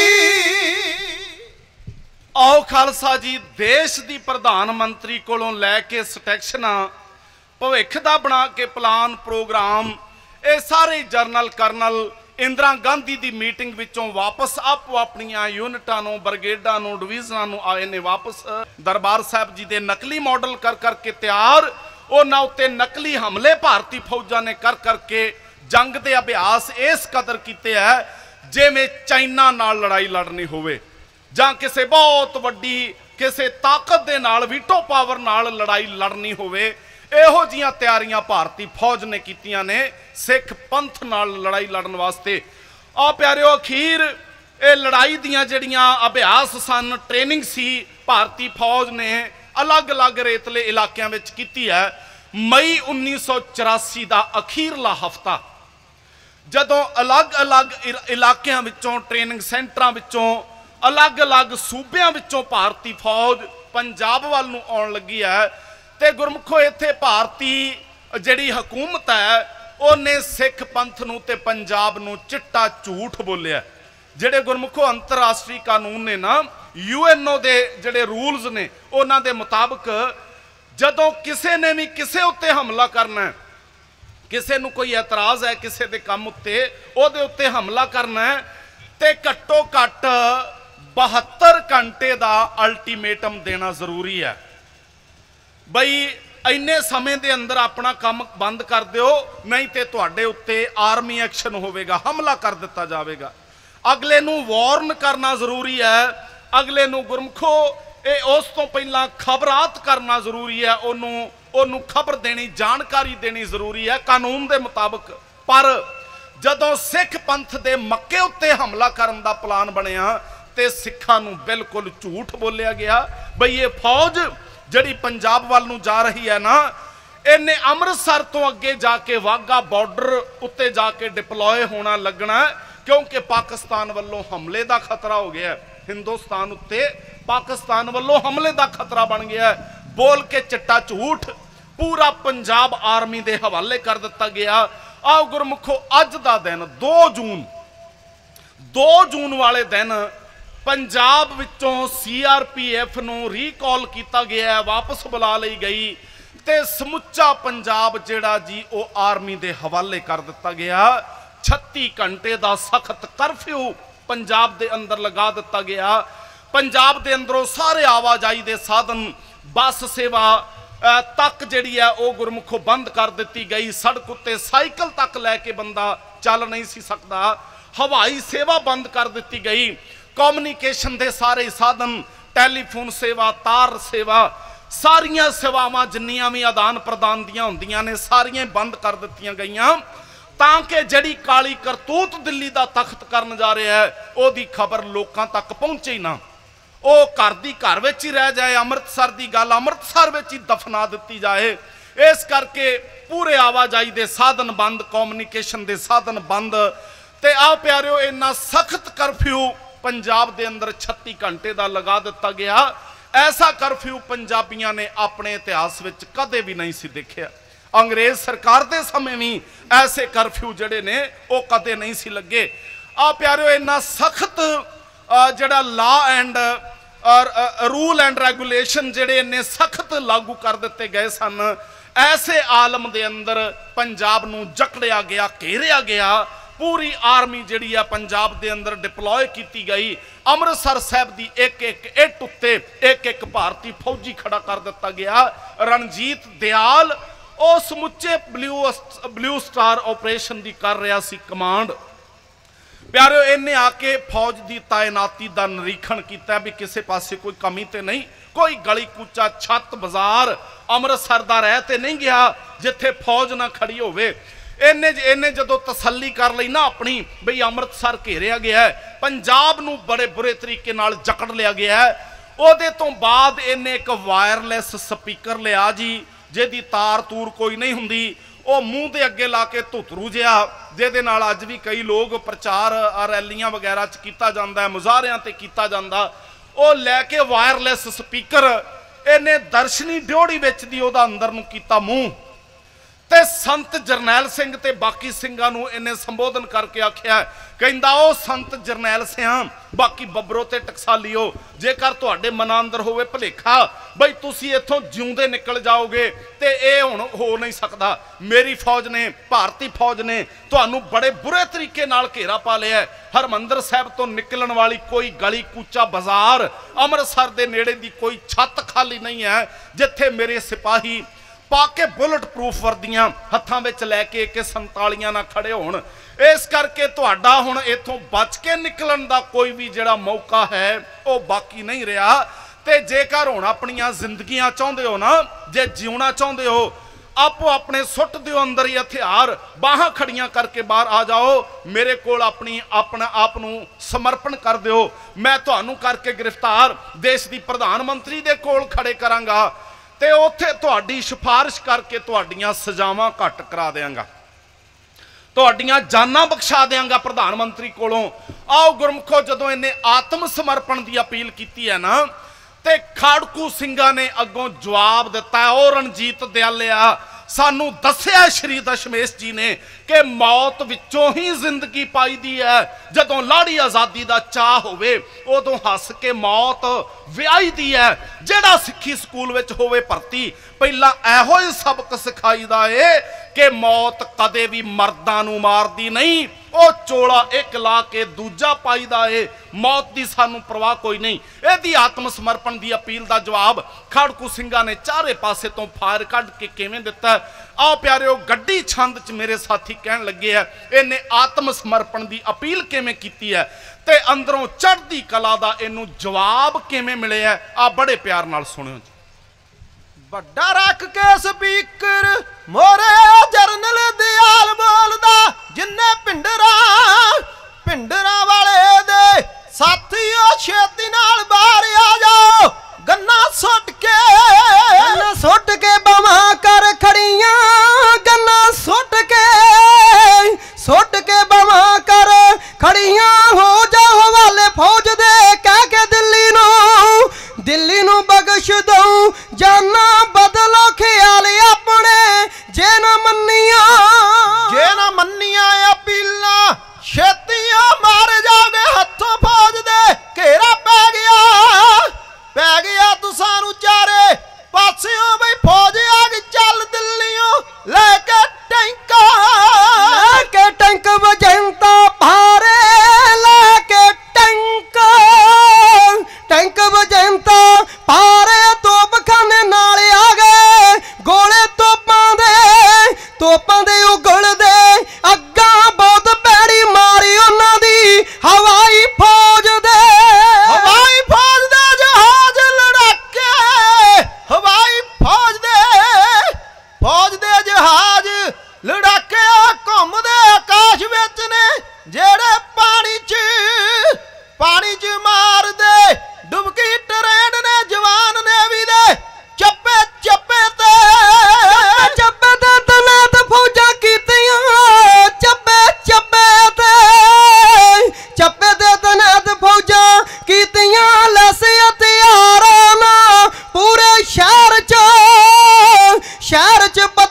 आओ खालसा जी, देश दी प्रधान मंत्री कोलों लैके सटैक्शनां, भविख दा बना के प्लान प्रोग्राम, ये सारे जरनल करनल इंदिरा गांधी दी मीटिंग विचों वापस आपो अपनियां यूनिटां नूं, ब्रिगेडां नूं, डिवीजनां नूं आए ने वापस। दरबार साहब जी दे नकली मॉडल कर करके तैयार, उन्हां उत्ते नकली हमले भारती फौजां ने कर करके जंग दे अभ्यास इस कदर कीते है जिवें चाइना नाल लड़ाई लड़नी होवे, जां किसे बहुत वड्डी किसे ताकत दे नाल वीटो पावर नाल लड़ाई लड़नी होवे। ਇਹੋ ਜੀਆਂ ਤਿਆਰੀਆਂ ਭਾਰਤੀ ਫੌਜ ਨੇ ਕੀਤੀਆਂ ਨੇ ਸਿੱਖ ਪੰਥ ਨਾਲ ਲੜਾਈ ਲੜਨ ਵਾਸਤੇ। ਆ ਪਿਆਰਿਓ, ਅਖੀਰ ਇਹ ਲੜਾਈ ਦੀਆਂ ਜਿਹੜੀਆਂ ਅਭਿਆਸ ਸਨ, ਟ੍ਰੇਨਿੰਗ ਸੀ, ਭਾਰਤੀ ਫੌਜ ਨੇ ਅਲੱਗ-ਅਲੱਗ ਰੇਤਲੇ ਇਲਾਕਿਆਂ ਵਿੱਚ ਕੀਤੀ ਹੈ। ਮਈ 1984 ਦਾ ਅਖੀਰਲਾ ਹਫਤਾ, ਜਦੋਂ ਅਲੱਗ-ਅਲੱਗ ਇਲਾਕਿਆਂ ਵਿੱਚੋਂ, ਟ੍ਰੇਨਿੰਗ ਸੈਂਟਰਾਂ ਵਿੱਚੋਂ, ਅਲੱਗ-ਅਲੱਗ ਸੂਬਿਆਂ ਵਿੱਚੋਂ ਭਾਰਤੀ ਫੌਜ ਪੰਜਾਬ ਵੱਲ ਨੂੰ ਆਉਣ ਲੱਗੀ ਹੈ, ਤੇ ਗੁਰਮੁਖੋ ਇੱਥੇ ਭਾਰਤੀ ਜਿਹੜੀ ਹਕੂਮਤ ਹੈ ਉਹਨੇ ਸਿੱਖ ਪੰਥ ਨੂੰ ਤੇ ਪੰਜਾਬ ਨੂੰ ਚਿੱਟਾ ਝੂਠ ਬੋਲਿਆ। ਜਿਹੜੇ ਗੁਰਮੁਖੋ ਅੰਤਰਰਾਸ਼ਟਰੀ ਕਾਨੂੰਨ ਨੇ ਨਾ, UNO ਦੇ ਜਿਹੜੇ ਰੂਲਸ ਨੇ, ਉਹਨਾਂ ਦੇ ਮੁਤਾਬਕ ਜਦੋਂ ਕਿਸੇ ਨੇ ਵੀ ਕਿਸੇ ਉੱਤੇ ਹਮਲਾ ਕਰਨਾ, ਕਿਸੇ ਨੂੰ ਕੋਈ ਇਤਰਾਜ਼ ਹੈ ਕਿਸੇ ਦੇ ਕੰਮ ਉੱਤੇ, ਉਹਦੇ ਉੱਤੇ ਹਮਲਾ ਕਰਨਾ ਤੇ ਘੱਟੋ ਘੱਟ 72 ਘੰਟੇ ਦਾ ਅਲਟੀਮੇਟਮ ਦੇਣਾ ਜ਼ਰੂਰੀ ਹੈ। ਬਈ ਇੰਨੇ ਸਮੇਂ ਦੇ ਅੰਦਰ ਆਪਣਾ ਕੰਮ ਬੰਦ ਕਰ ਦਿਓ, ਨਹੀਂ ਤੇ ਤੁਹਾਡੇ ਉੱਤੇ ਆਰਮੀ ਐਕਸ਼ਨ ਹੋਵੇਗਾ, ਹਮਲਾ ਕਰ ਦਿੱਤਾ ਜਾਵੇਗਾ। ਅਗਲੇ ਨੂੰ ਵਾਰਨ ਕਰਨਾ ਜ਼ਰੂਰੀ ਹੈ, ਅਗਲੇ ਨੂੰ ਗੁਰਮੁਖੋ ਇਹ ਉਸ ਤੋਂ ਪਹਿਲਾਂ ਖਬਰਾਤ ਕਰਨਾ ਜ਼ਰੂਰੀ ਹੈ, ਉਹਨੂੰ ਖਬਰ ਦੇਣੀ, ਜਾਣਕਾਰੀ ਦੇਣੀ ਜ਼ਰੂਰੀ ਹੈ ਕਾਨੂੰਨ ਦੇ ਮੁਤਾਬਕ। ਪਰ ਜਦੋਂ ਸਿੱਖ ਪੰਥ ਦੇ ਮੱਕੇ ਉੱਤੇ ਹਮਲਾ ਕਰਨ ਦਾ ਪਲਾਨ ਬਣਿਆ ਤੇ ਸਿੱਖਾਂ ਨੂੰ ਬਿਲਕੁਲ ਝੂਠ ਬੋਲਿਆ ਗਿਆ। ਬਈ ਇਹ ਫੌਜ ਜਿਹੜੀ ਪੰਜਾਬ ਵੱਲ ਨੂੰ ਜਾ ਰਹੀ ਹੈ ਨਾ, ਇਹਨੇ ਅੰਮ੍ਰਿਤਸਰ ਤੋਂ ਅੱਗੇ ਜਾ ਕੇ ਵਾਘਾ ਬਾਰਡਰ ਉੱਤੇ ਜਾ ਕੇ ਡਿਪਲੋਏ ਹੋਣਾ ਲੱਗਣਾ, ਕਿਉਂਕਿ ਪਾਕਿਸਤਾਨ ਵੱਲੋਂ ਹਮਲੇ ਦਾ ਖਤਰਾ ਹੋ ਗਿਆ। ਹਿੰਦੁਸਤਾਨ ਉੱਤੇ ਪਾਕਿਸਤਾਨ ਵੱਲੋਂ ਹਮਲੇ ਦਾ ਖਤਰਾ ਬਣ ਗਿਆ। ਬੋਲ ਕੇ ਚਿੱਟਾ ਝੂਠ ਪੂਰਾ ਪੰਜਾਬ ਆਰਮੀ ਦੇ ਹਵਾਲੇ ਕਰ ਦਿੱਤਾ ਗਿਆ। ਆਓ ਗੁਰਮੁਖੋ, ਅੱਜ ਦਾ ਦਿਨ 2 ਜੂਨ ਵਾਲੇ ਦਿਨ ਪੰਜਾਬ ਵਿੱਚੋਂ CRPF ਨੂੰ ਰੀਕਾਲ ਕੀਤਾ ਗਿਆ, ਵਾਪਸ ਬੁਲਾ ਲਈ ਗਈ ਤੇ ਸਮੁੱਚਾ ਪੰਜਾਬ ਜਿਹੜਾ ਜੀ ਉਹ ਆਰਮੀ ਦੇ ਹਵਾਲੇ ਕਰ ਦਿੱਤਾ ਗਿਆ। 36 ਘੰਟੇ ਦਾ ਸਖਤ ਕਰਫਿਊ ਪੰਜਾਬ ਦੇ ਅੰਦਰ ਲਗਾ ਦਿੱਤਾ ਗਿਆ। ਪੰਜਾਬ ਦੇ ਅੰਦਰੋਂ ਸਾਰੇ ਆਵਾਜਾਈ ਦੇ ਸਾਧਨ, ਬੱਸ ਸੇਵਾ ਤੱਕ ਜਿਹੜੀ ਹੈ ਉਹ ਗੁਰਮੁਖੋ ਬੰਦ ਕਰ ਦਿੱਤੀ ਗਈ। ਸੜਕ ਉੱਤੇ ਸਾਈਕਲ ਤੱਕ ਲੈ ਕੇ ਬੰਦਾ ਚੱਲ ਨਹੀਂ ਸੀ ਸਕਦਾ। ਹਵਾਈ ਸੇਵਾ ਬੰਦ ਕਰ ਦਿੱਤੀ ਗਈ। ਕਮਿਊਨੀਕੇਸ਼ਨ ਦੇ ਸਾਰੇ ਸਾਧਨ, ਟੈਲੀਫੋਨ ਸੇਵਾ, ਤਾਰ ਸੇਵਾ, ਸਾਰੀਆਂ ਸੇਵਾਵਾਂ ਜਿੰਨੀਆਂ ਵੀ ਆਦਾਨ ਪ੍ਰਦਾਨ ਦੀਆਂ ਹੁੰਦੀਆਂ ਨੇ ਸਾਰੀਆਂ ਬੰਦ ਕਰ ਦਿੱਤੀਆਂ ਗਈਆਂ, ਤਾਂ ਕਿ ਜਿਹੜੀ ਕਾਲੀ ਕਰਤੂਤ ਦਿੱਲੀ ਦਾ ਤਖਤ ਕਰਨ ਜਾ ਰਿਹਾ ਹੈ ਉਹਦੀ ਖਬਰ ਲੋਕਾਂ ਤੱਕ ਪਹੁੰਚੇ ਹੀ ਨਾ। ਉਹ ਘਰ ਦੀ ਘਰ ਵਿੱਚ ਹੀ ਰਹਿ ਜਾਏ, ਅੰਮ੍ਰਿਤਸਰ ਦੀ ਗੱਲ ਅੰਮ੍ਰਿਤਸਰ ਵਿੱਚ ਹੀ ਦਫਨਾ ਦਿੱਤੀ ਜਾਏ। ਇਸ ਕਰਕੇ पूरे आवाजाई के साधन बंद, कम्यूनिकेशन के साधन बंद। ते आ प्यारिओ इन्ना सख्त करफ्यू पंजाब के अंदर 36 घंटे का लगा दिता गया। ऐसा करफ्यू पंजाबियों ने अपने इतिहास में कदे भी नहीं सी देखिया। अंग्रेज सरकार के समय भी ऐसे करफ्यू जड़े ने वो कदे नहीं सी लगे। आ प्यारिओ इन्ना सख्त जड़ा law and rule and regulation जड़े इन्ने सख्त लागू कर दिते गए सन। ऐसे आलम दे अंदर पंजाब नूं जकड़िया गया, घेरिया गया। पूरी आर्मी जिहड़ी आ पंजाब दे अंदर डिप्लॉय की गई। अमृतसर साहब की एक एक इट उत्ते एक एक भारतीय फौजी खड़ा कर दिता गया। रणजीत दयाल वो समुचे ब्लू स्टार ऑपरेशन की कर रहा सी कमांड। प्यारे इन्हें आके फौज की तैनाती का निरीक्षण किया भी किसी पासे कोई कमी तो नहीं, कोई गली कूचा छत बाजार अमृतसर का रह तो नहीं गया जिथे फौज ना खड़ी होवे। इन्हें जदों तसल्ली कर ली ना अपनी बई अमृतसर घेरिया गया है, पंजाब नूं बड़े बुरे तरीके नाल जकड़ लिया गया है। उहदे तो बाद इन्हें एक वायरलैस स्पीकर लिया जी, जिहदी तार तूर कोई नहीं हुंदी, वो मूँह के अगे ला के धुतरू जिहा, जिहदे नाल अज भी कई लोग प्रचार रैलियां वगैरह च कीता जांदा है, मुजाहरियां ते कीता जांदा। वो लैके वायरलैस स्पीकर इन्हें दर्शनी ड्योढ़ी विच दी उहदा अंदर नूं कीता मूँह ते संत जरनैल सिंह ते बाकी सिंघां नूं इन्हें संबोधन करके आख्या, कहंदा ओ संत जरनैल सिंह बाकी बबरो ते टकसालियो, जेकर तुहाडे मनां अंदर होवे भुलेखा बई तुसीं इत्थों जिउंदे निकल जाओगे ते ये हुण हो नहीं सकदा। मेरी फौज ने, भारतीय फौज ने तुहानूं बड़े बुरे तरीके नाल घेरा पा लिया। हरमंदर साहब तो निकलण वाली कोई गली कूचा बाजार अमृतसर दे नेड़े दी कोई छत खाली नहीं है जिथे मेरे सिपाही पाके बुलेट प्रूफ वर्दियां हत्थां विच लैके AK-47 ना खड़े होण। इस करके तुहाडा हुण इत्थों बच के निकलण दा कोई भी जिहड़ा मौका है वो बाकी नहीं रहा। ते जेकर हुण अपणियां जिंदगियां चाहुंदे हो ना, जे जीउणा चाहुंदे हो, आपो अपने सुट दिओ अंदर ही हथियार, बाहां खड़ियां करके बाहर आ जाओ, मेरे कोल अपनी अपने आप नूं समर्पण कर दिओ, मैं तुहानूं करके गिरफ्तार देश दी प्रधानमंत्री दे कोल खड़े करांगा ते उत्थे तुहाडी सिफारिश करके तुहाडीआं सजावां घट करा देंगा, तुहाडीआं जानां बख्शा देंगा प्रधानमंत्री कोलों। आओ गुरमुखो, जदों इन्हें आत्म समर्पण की अपील की है ना, ते खाड़कू सिंघां ने अगों जवाब दिता है, ओ रणजीत दयालिया सानू दस्सिया श्री दशमेश जी ने कि मौत विचों ही जिंदगी पाई दी है। जदों लाड़ी आज़ादी का चाह होवे उदों हस के मौत विआई दी है। जिहड़ा सिक्खी स्कूल विच होवे भर्ती, पहला एहो ही सबक सिखाईदा है कि मौत कदे भी मर्दां नूं मारदी नहीं, ओ चोला एक ला के दूजा पाईदा है। मौत की सानू परवाह कोई नहीं। यदि आत्म समर्पण की अपील का जवाब खाड़कू सिंघां ने चारे पासे तो फायर कढ़ के किवें दिता है। आओ प्यारिओ, गड्डी छंद च मेरे साथी कहन लगे है इन्हें आत्म समर्पण की अपील किवें कीती है ते अंदरों चढ़दी कला दा इनू जवाब किवें मिले है। आ बड़े प्यार नाल सुनियो जी। ਵੱਡਾ ਰੱਖ ਕੇ ਸਪੀਕਰ ਮੋਰੇ ਜਰਨਲ ਦਿਆਲ ਬੋਲਦਾ, ਜਿੰਨੇ ਪਿੰਡਰਾਂ ਵਾਲੇ ਦੇ ਸਾਥੀਓ ਛੇਤੀ ਨਾਲ ਬਾਹਰ ਆ ਜਾਓ। ਗੰਨਾ ਸੁੱਟ ਕੇ ਬਾਹਾਂ ਕਰ ਖੜੀਆਂ, ਗੰਨਾ ਸੁੱਟ ਕੇ ਬਾਹਾਂ ਕਰ ਖੜੀਆਂ, ਹੋ ਜਾ ਹਵਾਲੇ ਫੌਜ ਦੇ ਕਹਿ ਕੇ ਦਿੱਲੀ ਨੂੰ ਬਖਸ਼ ਦਊ ਜਾਨਾ, ਬਦਲੋ ਖਿਆਲ ਆਪਣੇ ਜੇ ਨਾ ਮੰਨੀਆਂ ਅਪੀਲਾਂ ਛੇਤੀਆਂ ਮਾਰ ਜਾਓਗੇ ਹੱਥੋਂ ਫੌਜ ਦੇ ਘੇਰਾ ਪੈ ਗਿਆ ਤੁਸਾਂ ਨੂੰ ਚਾਰੇ ਪਾਸਿਓਂ ਬਈ ਫੌਜ ਆ ਗਈ ਚੱਲ ਦਿੱਲੀਓਂ ਲੈ ਕੇ ਟੈਂਕ ਵਜੰਤਾ ਭਾਰੇ, ਲੈ ਕੇ ਟੈਂਕ ਵਜੰਤਾ ਭਾਰੇ, ਤੋਪਖਾਨੇ ਨਾਲ ਆ ਗਏ ਗੋਲੇ ਤੋਪਾਂ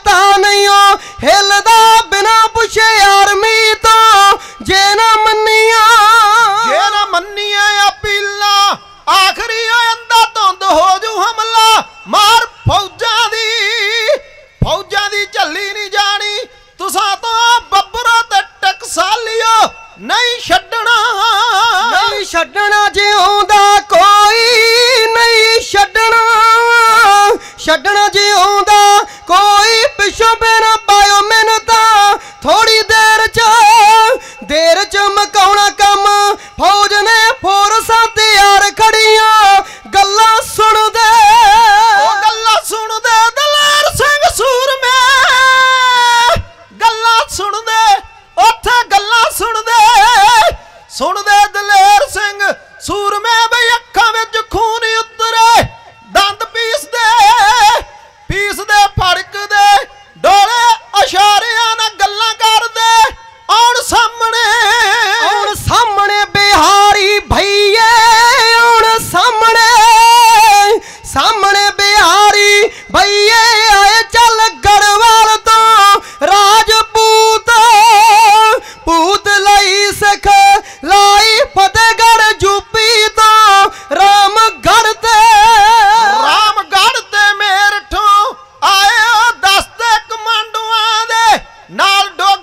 पता नहीं हिलदा बिना पुछे आर्मी तो जे ना मन्निया अपीला आखरी अंदा धुंद हो जू हमला मार फौजा दी झल्ली नहीं जानी तुसा तो बब्बरो ते टकसालियो नहीं छड्डना जिउंदा कोई नहीं छड्डना जिउंदा कोई पिछों बिना पायो मैनू तां थोड़ी देर च मकाउणा कम फौज ने फोर्सां तैयार खड़ियां गल्लां सुण दे दलेर सिंह सूरमे गल्लां सुण दे उत्थे गल्लां सुण दे दलेर सिंह सूरमे बई अखां विच खून उतरे दंद पीस दे फड़क दे डोले इशारियां नाल गल्लां कर दे आउण सामने बिहारी भईए आउण सामने बिहारी भईए आए चल गढ़वाल तो राजपूत पूत लाई सिख लाई फतेहगढ़ यूपी तो रामगढ़ ते मेरठों आए 10 कमांडुआं दे नाल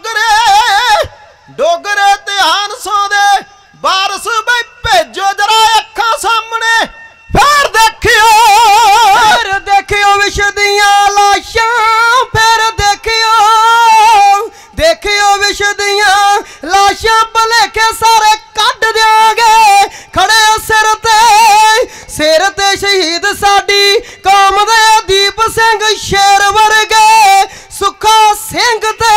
डोगरे ते हानसों दे बारस बई भेजो जरा अखां सामने फिर देखियो विश दियां लाशां फिर देखियो विश दियां लाशां भलेखे सारे कढ देंगे खड़े सिर ते शहीद साडी कौम दे दीप सिंह शेर वर्गे सुखा सिंह ते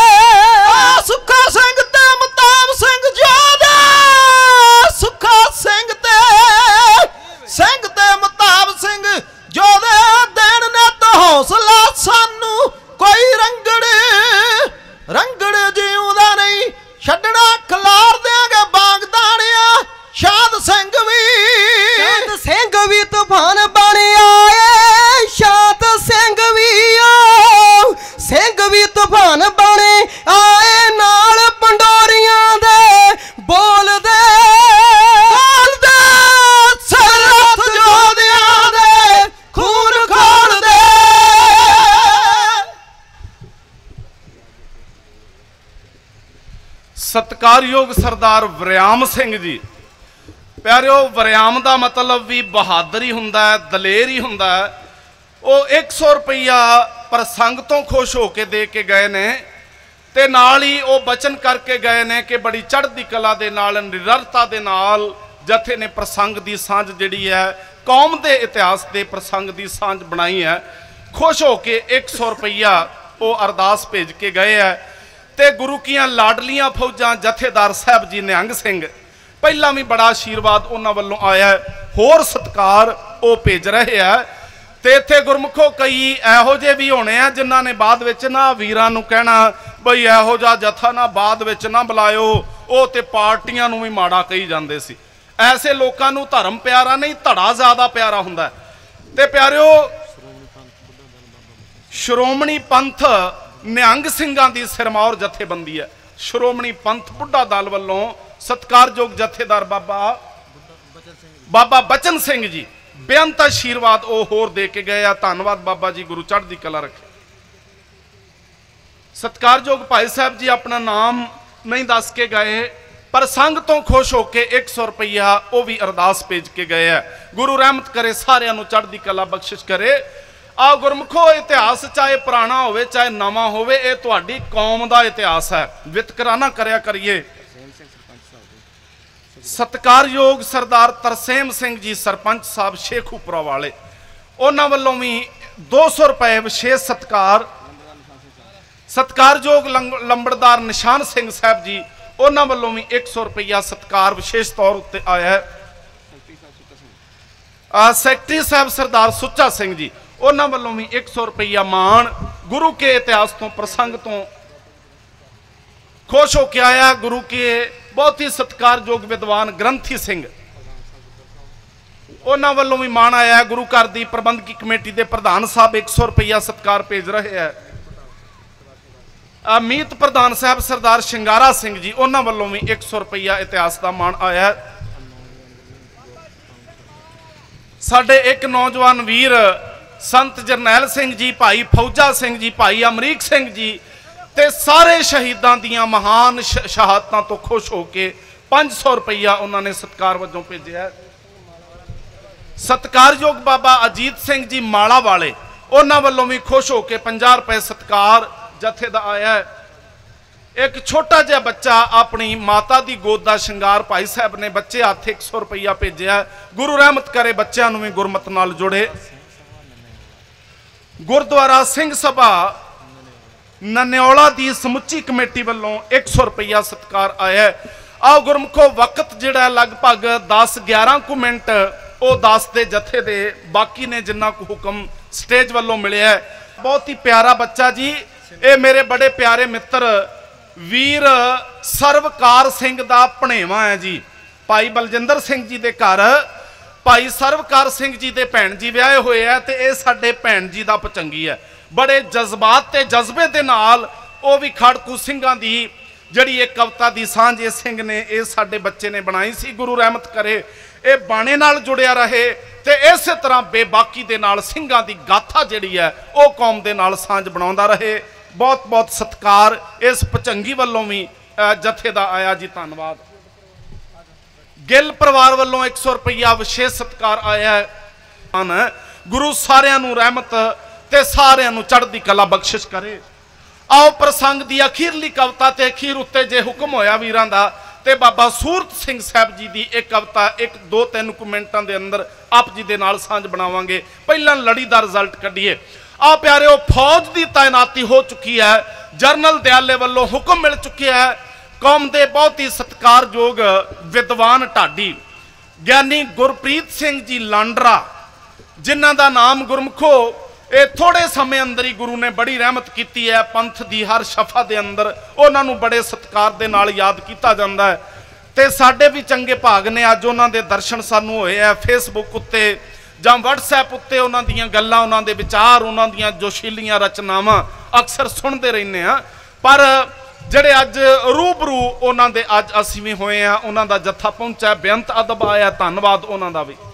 मताब सिंह जोधा सुखा सिंह ते मताब सिंह जोधे देन ने तो हौसला सानू कोई रंगड़ जीउंदा नहीं छड्डना खलार देंगे बागदानिया शाद सिंह भी तूफान बन आए शाद सिंह भी तूफान बने आए नाल पंडोरियां दे बोल दे सरहद जोधियां दे खून खोल दे। सत्कारयोग सरदार वरियाम सिंह जी प्यारिओ वरियाम का मतलब भी बहादरी हुंदा है दलेर ही हुंदा है। वो 100 रुपया प्रसंग तो खुश होके दे के गए ने ते नाल ही वो बचन करके गए ने कि बड़ी चढ़ती कला दे नाल निररता दे नाल जथे ने प्रसंग की सांझ जिहड़ी है कौम के इतिहास के प्रसंग की सांझ बनाई है। खुश होके 100 रुपया वो अरदास भेज के गए है। ते गुरु कियां लाडलियां फौजां जथेदार साहब जी निहंग सिंह पहला भी बड़ा आशीर्वाद उन्हां वल्लों आया है, होर सत्कार वो भेज रहे हैं। ते इत्थे गुरमुखो कई इहो जे भी होने हैं जिन्हां ने बाद विच ना वीरां नूं कहना बई इहो जिहा जथा ना बाद विच ना बुलायो, वो ते पार्टियां नूं भी माड़ा कही जांदे सी। ऐसे लोकां नूं धर्म प्यारा नहीं धड़ा ज़्यादा प्यारा हुंदा है। ते प्यारिओ श्रोमणी पंथ निहंग सिंघां दी सिरमौर जथेबंदी है। श्रोमणी पंथ बुढ़ा दल वल्लों सत्कारयोग जथेदार बाबा बचन सिंह जी बेअंत आशीर्वाद वो होर दे के गए। धन्नवाद बाबा जी, गुरु चढ़दी कला रखे। सत्कारयोग भाई साहब जी अपना नाम नहीं दस के गए पर संघ तो खुश होके 100 रुपया वो भी अरदास भेज के गए है। गुरु रहमत करे सारिਆਂ ਨੂੰ चढ़दी कला बख्शिश करे। आ गुरमुखो इतिहास चाहे पुराना होवे चाहे नवा होवे ये तुहाडी कौम का इतिहास है, वितकरा ना करया करिए। सत्कारयोग सरदार तरसेम सिंह जी सरपंच साहब शेखूपुरा वाले उन्हां वल्लों भी 200 रुपए विशेष सत्कार। सत्कारयोग लंबड़दार निशान सिंह साहब जी उन्हां वल्लों भी 100 रुपया सत्कार विशेष तौर उत्ते आया है। सैकटरी साहब सरदार सुच्चा सिंह जी उन्हां वल्लों भी 100 रुपया मान गुरु के इतिहास तो प्रसंग तो खुश होके आया। गुरु के बहुत ही सत्कारयोग विद्वान ग्रंथी सिंह उन्हां वल्लों भी मान आया है। गुरु घर की प्रबंधकी कमेटी के प्रधान साहब 100 रुपया सत्कार भेज रहे हैं। ਮੀਤ ਪ੍ਰਧਾਨ ਸਾਹਿਬ सरदार ਸ਼ਿੰਗਾਰਾ ਸਿੰਘ ਜੀ, ਉਹਨਾਂ ਵੱਲੋਂ ਵੀ 100 ਰੁਪਈਆ ਇਤਿਹਾਸ ਦਾ ਮਾਣ ਆਇਆ। ਸਾਡੇ ਇੱਕ ਨੌਜਵਾਨ ਵੀਰ संत जरनैल सिंह जी, भाई फौजा सिंह जी, भाई अमरीक सिंह जी ते सारे शहीदां दियां महान शहादतां तो खुश होके 500 रुपया उन्होंने सत्कार वजों भेजा। सत्कारयोग बाबा अजीत सिंह जी माला वाले, उन्होंने वालों भी खुश होके 50 रुपए सत्कार जथे दा आया है। एक छोटा जिहा बच्चा अपनी माता दी गोद दा शिंगार, भाई साहब ने बच्चे हथ 100 रुपया भेजा। गुरु रहमत करे बच्चों नूं भी गुरमत नाल जुड़े। गुरुद्वारा सिंह सभा नन्योला दी समुची कमेटी वालों 100 रुपया सत्कार आया। आओ गुरमुखो, वक्त जिहड़ा लगभग 10-11 को मिनट वो 10 दे जथे दे, बाकी ने जिन्ना को हुक्म स्टेज वालों मिले है। बहुत ही प्यारा बच्चा जी, ये मेरे बड़े प्यारे मित्र वीर सर्वकार सिंह दा भणेवा है जी। भाई बलजिंदर सिंह जी दे घर भाई सर्वकार सिंह जी दे भैन जी विआहे हुए है, ते ये साडे भैन जी दा पचंगी है। बड़े जज्बात ते जज्बे दे नाल वो भी खड़कू सिंघां दी जिहड़ी एक कविता दी सांझ इस सिंह ने, ये साडे बच्चे ने बनाई सी। गुरु रहमत करे ये बाणे नाल जुड़िया रहे ते इस तरह बेबाकी दे नाल सिंघां दी गाथा जिहड़ी है वो कौम दे नाल सांझ बनाउंदा रहे। बहुत बहुत सत्कार इस पचंगी वालों भी जथे दा आया जी, धन्नवाद। गिल परिवार वालों 100 रुपया विशेष सत्कार आया है। गुरु सारियां नूं रहमत ते सारियां नूं चढ़दी कला बख्शिश करे। आओ प्रसंग दी अखीरली कविता ते अखीर उत्ते जे हुक्म होया वीरां दा, ते बाबा सूरत सिंह साहब जी दी एक कविता 1-2-3 मिनटां दे अंदर आप जी दे नाल सांझ बनावांगे। पहला लड़ी दा रिजल्ट कढीए। आ प्यारिओ, फौज दी तैनाती हो चुकी है। जनरल दयाले वालों हुक्म मिल चुके है। कौम के बहुत ही सत्कारयोग विद्वान ढाडी ज्ञानी गुरप्रीत सिंह जी लांडरा, जिन्हां दा नाम गुरमुखो ये थोड़े समय अंदर ही गुरु ने बड़ी रहमत की है। पंथ की हर शफा के अंदर उन्होंने बड़े सत्कार दे नाल याद किया जाता है। तो साडे भी चंगे भाग ने अज उन्हों के दर्शन सानू होए है। फेसबुक उत्ते जां व्हाट्सएप उत्ते उन्हां दीयां गल्लां, उन्हां दे विचार, उन्हां दीयां जोशीलियां रचनावां अक्सर सुनते रहने हैं। पर ਜਿਹੜੇ ਅੱਜ रूबरू ਉਹਨਾਂ ਦੇ ਅੱਜ ਅਸੀਂ ਵੀ ਹੋਏ ਆ, ਉਹਨਾਂ ਦਾ ਜੱਥਾ ਪਹੁੰਚਿਆ, ਬੇਅੰਤ ਅਦਬ ਆਇਆ, ਧੰਨਵਾਦ ਉਹਨਾਂ ਦਾ ਵੀ।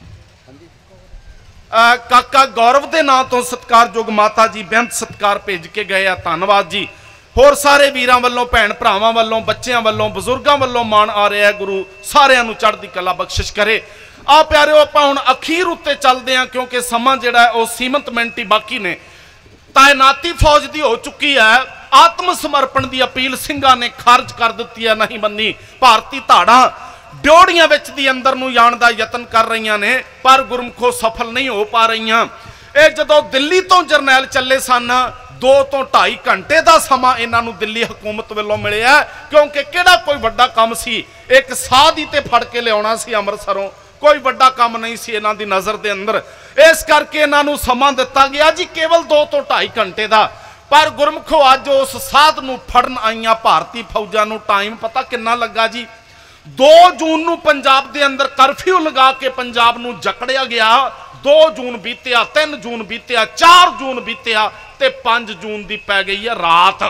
ਕਾਕਾ ਗੌਰਵ ਦੇ ਨਾਂ ਤੋਂ ਸਤਿਕਾਰਯੋਗ ਮਾਤਾ ਜੀ ਬੇਅੰਤ ਸਤਿਕਾਰ ਭੇਜ ਕੇ ਗਏ ਆ, ਧੰਨਵਾਦ ਜੀ। ਹੋਰ ਸਾਰੇ ਵੀਰਾਂ ਵੱਲੋਂ, ਭੈਣ ਭਰਾਵਾਂ ਵੱਲੋਂ, ਬੱਚਿਆਂ ਵੱਲੋਂ, ਬਜ਼ੁਰਗਾਂ ਵੱਲੋਂ ਮਾਣ ਆ ਰਿਹਾ। ਗੁਰੂ ਸਾਰਿਆਂ ਨੂੰ ਚੜ੍ਹਦੀ ਕਲਾ ਬਖਸ਼ਿਸ਼ ਕਰੇ। ਆ ਪਿਆਰਿਓ, ਆਪਾਂ ਹੁਣ ਅਖੀਰ ਉੱਤੇ ਚੱਲਦੇ ਆ ਕਿਉਂਕਿ ਸਮਾਂ ਜਿਹੜਾ ਉਹ ਸੀਮਤ ਮਿੰਟ ਹੀ ਬਾਕੀ ਨੇ। ਤਾਇਨਾਤੀ ਫੌਜ ਦੀ ਹੋ ਚੁੱਕੀ ਹੈ। आत्म समर्पण की अपील सिंघां ने खारिज कर दी है, नहीं मनी। भारती धाड़ा ड्योड़ियां विच दी अंदर नूं जाण दा यतन कर रही ने, पर गुरमुखो सफल नहीं हो पा रही। ये जदों दिल्ली तो जरनैल चले सन, 2 ਤੋਂ 2.5 घंटे का समा इन्हां नूं दिल्ली हुकूमत वालों मिलिया, क्योंकि किहड़ा कोई वड्डा काम सी। एक साध ही ते फड़ के लियाउणा सी अमृतसरों, कोई वड्डा काम नहीं सी इन्हां दी नज़र दे अंदर। इस करके इन्हां नूं समा दिता गया जी केवल 2 ਤੋਂ 2.5 घंटे का। पर गुरमुखो अज उस साध नूं फड़न आईयां भारती फौजां नूं टाइम पता किन्ना लगा जी। 2 जून नूं पंजाब दे अंदर करफ्यू लगा के पंजाब नूं जकड़िया गया। 2 जून बीतिया, 3 जून बीतिया, 4 जून बीतिया ते 5 जून दी पै गई है रात।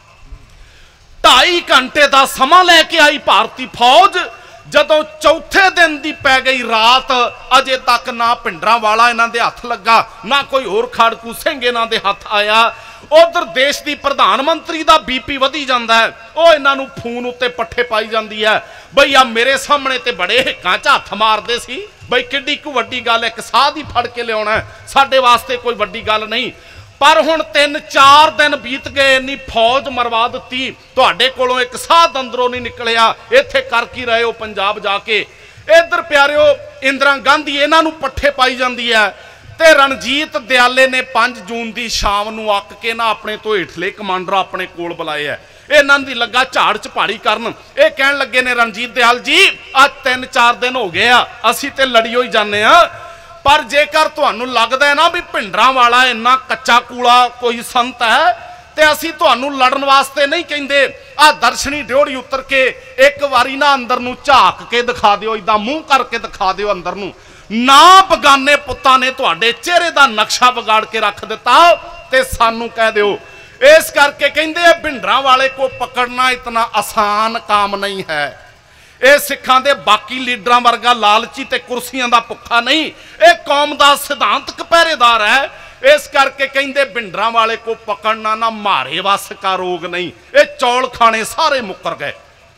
2.5 घंटे का समा लैके आई भारती फौज। जदों चौथे दिन दी पै गई रात, अजे तक ना भिंडरांवाला इन्हां दे हत्थ लगा, ना कोई होर खाड़कू सिंह इन्हां दे हत्थ आया। उधर देश की प्रधानमंत्री का बीपी वधी जाता है, वो इन्हों फोन उत्ते पट्ठे पाई जाती है। बई आ मेरे सामने तो बड़े हिक्कां च हत्थ मारते सी, बई किड्डी कोई वड्डी गल, एक साध ही फड़ के लिया साडे वास्ते कोई वड्डी गल नहीं। पर हुण 3-4 दिन बीत गए, इन्नी फौज मरवा दी, तुहाडे कोलों एक साध अंदरों नहीं निकलिया। इत्थे कर की रहे हो पंजाब जाके। इधर प्यारिओ इंदिरा गांधी इन्हां नूं पट्ठे पाई जाती है। ते रणजीत दयाले ने 5 जून की शाम नूं अक के ना अपने तो हेठले कमांडर अपने कोल बुलाए है। इन्हां दी लगा झाड़ झपाड़ी करन। ये कहन लगे ने रणजीत दयाल जी आज 3-4 दिन हो गए आ, असीं ते लड़ियो ही जाने आ, पर जेकर तुहानूं लगदा है ना भी भिंडरांवाला इन्ना कच्चा कूड़ा कोई संत है ते असीं तुहानूं लड़न वास्ते नहीं कहिंदे। आ दर्शनी ड्योड़ी उतर के एक वारी ना अंदर नूं झाक के दिखा दिओ, इदां मूँह करके दिखा दिओ अंदर नूं। ना बगाने पुत्तां ने तुहाडे चेहरे दा नक्शा बिगाड़ के रख दिता ते सानू कह दिओ इस करके कहते भिंडरां वाले को पकड़ना इतना आसान काम नहीं है। ਇਹ ਸਿੱਖਾਂ ਦੇ ਬਾਕੀ ਲੀਡਰਾਂ ਵਰਗਾ ਲਾਲਚੀ ਤੇ ਕੁਰਸੀਆਂ ਦਾ ਭੁੱਖਾ ਨਹੀਂ, ਇਹ ਕੌਮ ਦਾ ਸਿਧਾਂਤਕ ਪਹਿਰੇਦਾਰ ਹੈ। ਇਸ ਕਰਕੇ ਕਹਿੰਦੇ भिंडरां वाले को पकड़ना ना मारे वस का रोग नहीं। ਇਹ ਚੌਲ ਖਾਣੇ ਸਾਰੇ ਮੁੱਕਰ ਗਏ।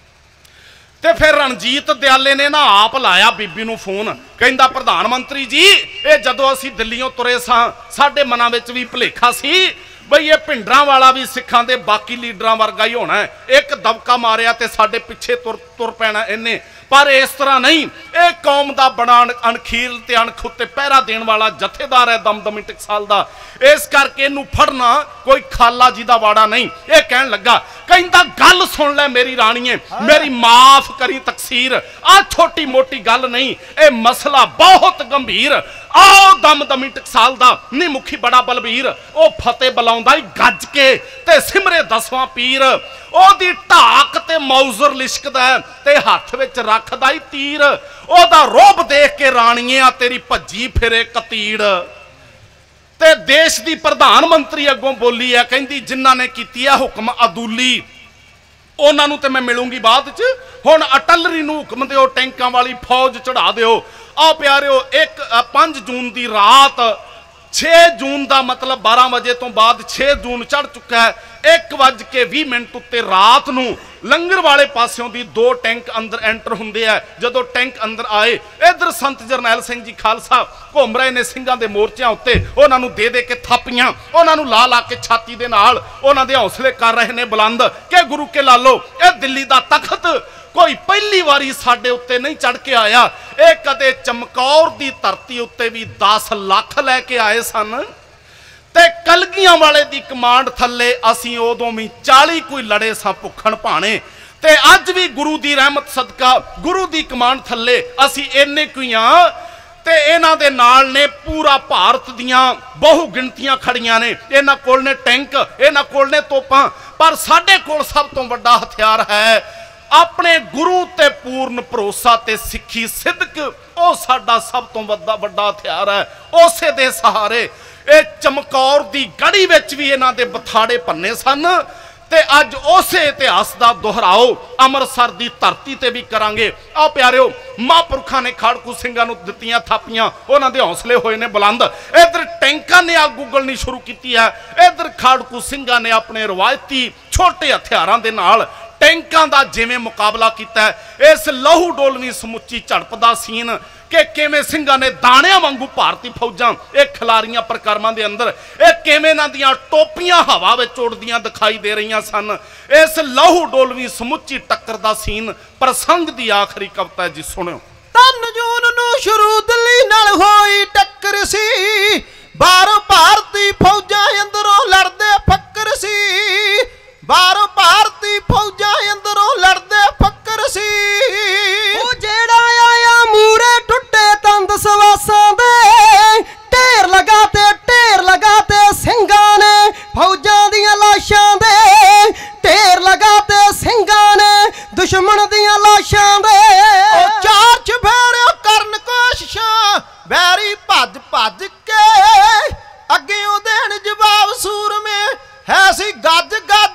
ਤੇ ਫਿਰ ਰਣਜੀਤ ਦਿਆਲੇ ਨੇ ਨਾ ਆਪ ਲਾਇਆ ਬੀਬੀ ਨੂੰ ਫੋਨ, ਕਹਿੰਦਾ ਪ੍ਰਧਾਨ ਮੰਤਰੀ ਜੀ ਇਹ ਜਦੋਂ ਅਸੀਂ ਦਿੱਲੀੋਂ ਤੁਰੇ ਸਾਂ ਸਾਡੇ ਮਨਾਂ ਵਿੱਚ ਵੀ ਭੁਲੇਖਾ ਸੀ ਬਈ ਇਹ भिंडरां वाला भी सिखां दे बाकी लीडरां वर्गा ही होना है, एक दबका मारिया ते साडे पिछे तुर पैना इन्हें। पर इस तरह नहीं, ये कौम का बड़ा अणखील ते अणख उत्ते पहरा देने वाला जथेदार है दमदमी टकसाल दा। इस करके इनू फड़ना कोई खाला जी दा वाड़ा नहीं। ये कहन लगा, कहंदा गल सुन ले मेरी राणीए, मेरी माफ करी तकसीर, आ छोटी मोटी गल नहीं, ये मसला बहुत गंभीर। आओ दमदमी टकसाल दा नी मुखी बड़ा बलबीर, ओ फतेह बुलाउंदा गज के ते सिमरे 10वां पीर, ओदी ढाक ते मौजर लिशकदा ते हथ विच रखदा ही तीर, ओदा रोब देख के राणीए तेरी भज्जी फिरे कतीड़। ते देश दी प्रधान मंत्री अगों बोली है, कहंदी जिन्हां ने कीती है हुक्म अदूली उन्हां नूं ते मैं मिलूंगी बाद च, हुण अटलरी नूं हुक्म दिओ टैंकां वाली फौज चढ़ा दिओ। आ प्यारिओ 5 जून की रात 6 जून का मतलब 12 बजे तो बाद 6 जून चढ़ चुका है। 1:20 उत्ते रात नूं लंगर वाले पासों दी 2 टैंक अंदर एंटर हुंदे है। जदों टैंक अंदर आए इधर संत जरनैल सिंह जी खालसा घूम रहे ने सिंघां दे मोर्चियां उत्ते, उन्हां नूं दे के थापियां, उन्हां नूं ला के छाती दे नाल उन्हां दे हौसले कर रहे ने बुलंद कि गुरु के लालो ये दिल्ली दा तखत कोई पहली वारी साडे उत्ते नहीं चढ़ के आया, ये कदे चमकौर दी धरती उत्ते भी 10 लाख लैके आए सन ते कलगियां वाले दी कमांड थल्ले असीं उदों भी 40 कोई लड़े सां भुखण भाणे ते अज भी गुरु दी रहमत सदका गुरु दी कमांड थल्ले असीं इन्ने कुइयां ते इन्हां दे नाल ने पूरा भारत दियां बहु गिणतियां खड़ियां ने। इन्हां कोल ने टैंक, इन्हां कोल ने तोपां, पर साडे कोल सब तो वड्डा हथियार है अपने गुरु ते पूर्ण भरोसा ते सिक्खी सिदक। ओ साडा सब तो वड्डा हथियार है, उसे दे सहारे ये चमकौर दी गढ़ी विच भी इन्हां दे बथाड़े भन्ने सन ते अज उसे इतिहास दा दोहराओ अमृतसर दी धरती ते भी करांगे। आ प्यारिओ महापुरखां ने खाड़कू सिंघां नूं दित्तियां थापियां, उन्हां दे हौसले होए ने बुलंद। इधर टैंकां ने अग उगलनी शुरू कीती है, इधर खाड़कू सिंघां ने अपने रवायती छोटे हथियारां दे नाल टैंकां दा जिवें मुकाबला कीता है। इस लहू डोलवी समुची झड़प दा सीन कि किवें सिंघां ने दाणियां वांगू भारती फौजां ये खिलारियां परिक्रमां दे अंदर ये किवें इन्हां दियां टोपियां हवा विच उड़दियां दिखाई दे रहीआं सन। इस लहू डोलवी समुची टक्कर दा सीन प्रसंग दी आखिरी कविता जी सुणिओ। 3 जून नूं शुरू दिल्ली नाल होई टक्कर सी, बाहरों भारती फौजां अंदरों लड़दे फक्कर सी, बाहरों भारती फौजां अंदरों लड़दे फक्कर सी। ओ जेड़ा आया मूरे टुटे तंद सवासां दे, ढेर लगाते सिंघां ने फौजां दियां लाशां दे, ढेर लगाते सिंघां ने दुश्मन दियां लाशां दे। ओ 4 चफेरे करन कोशिशां बैरी भज के अग्गेओं देण जवाब सूर में है सी गज गज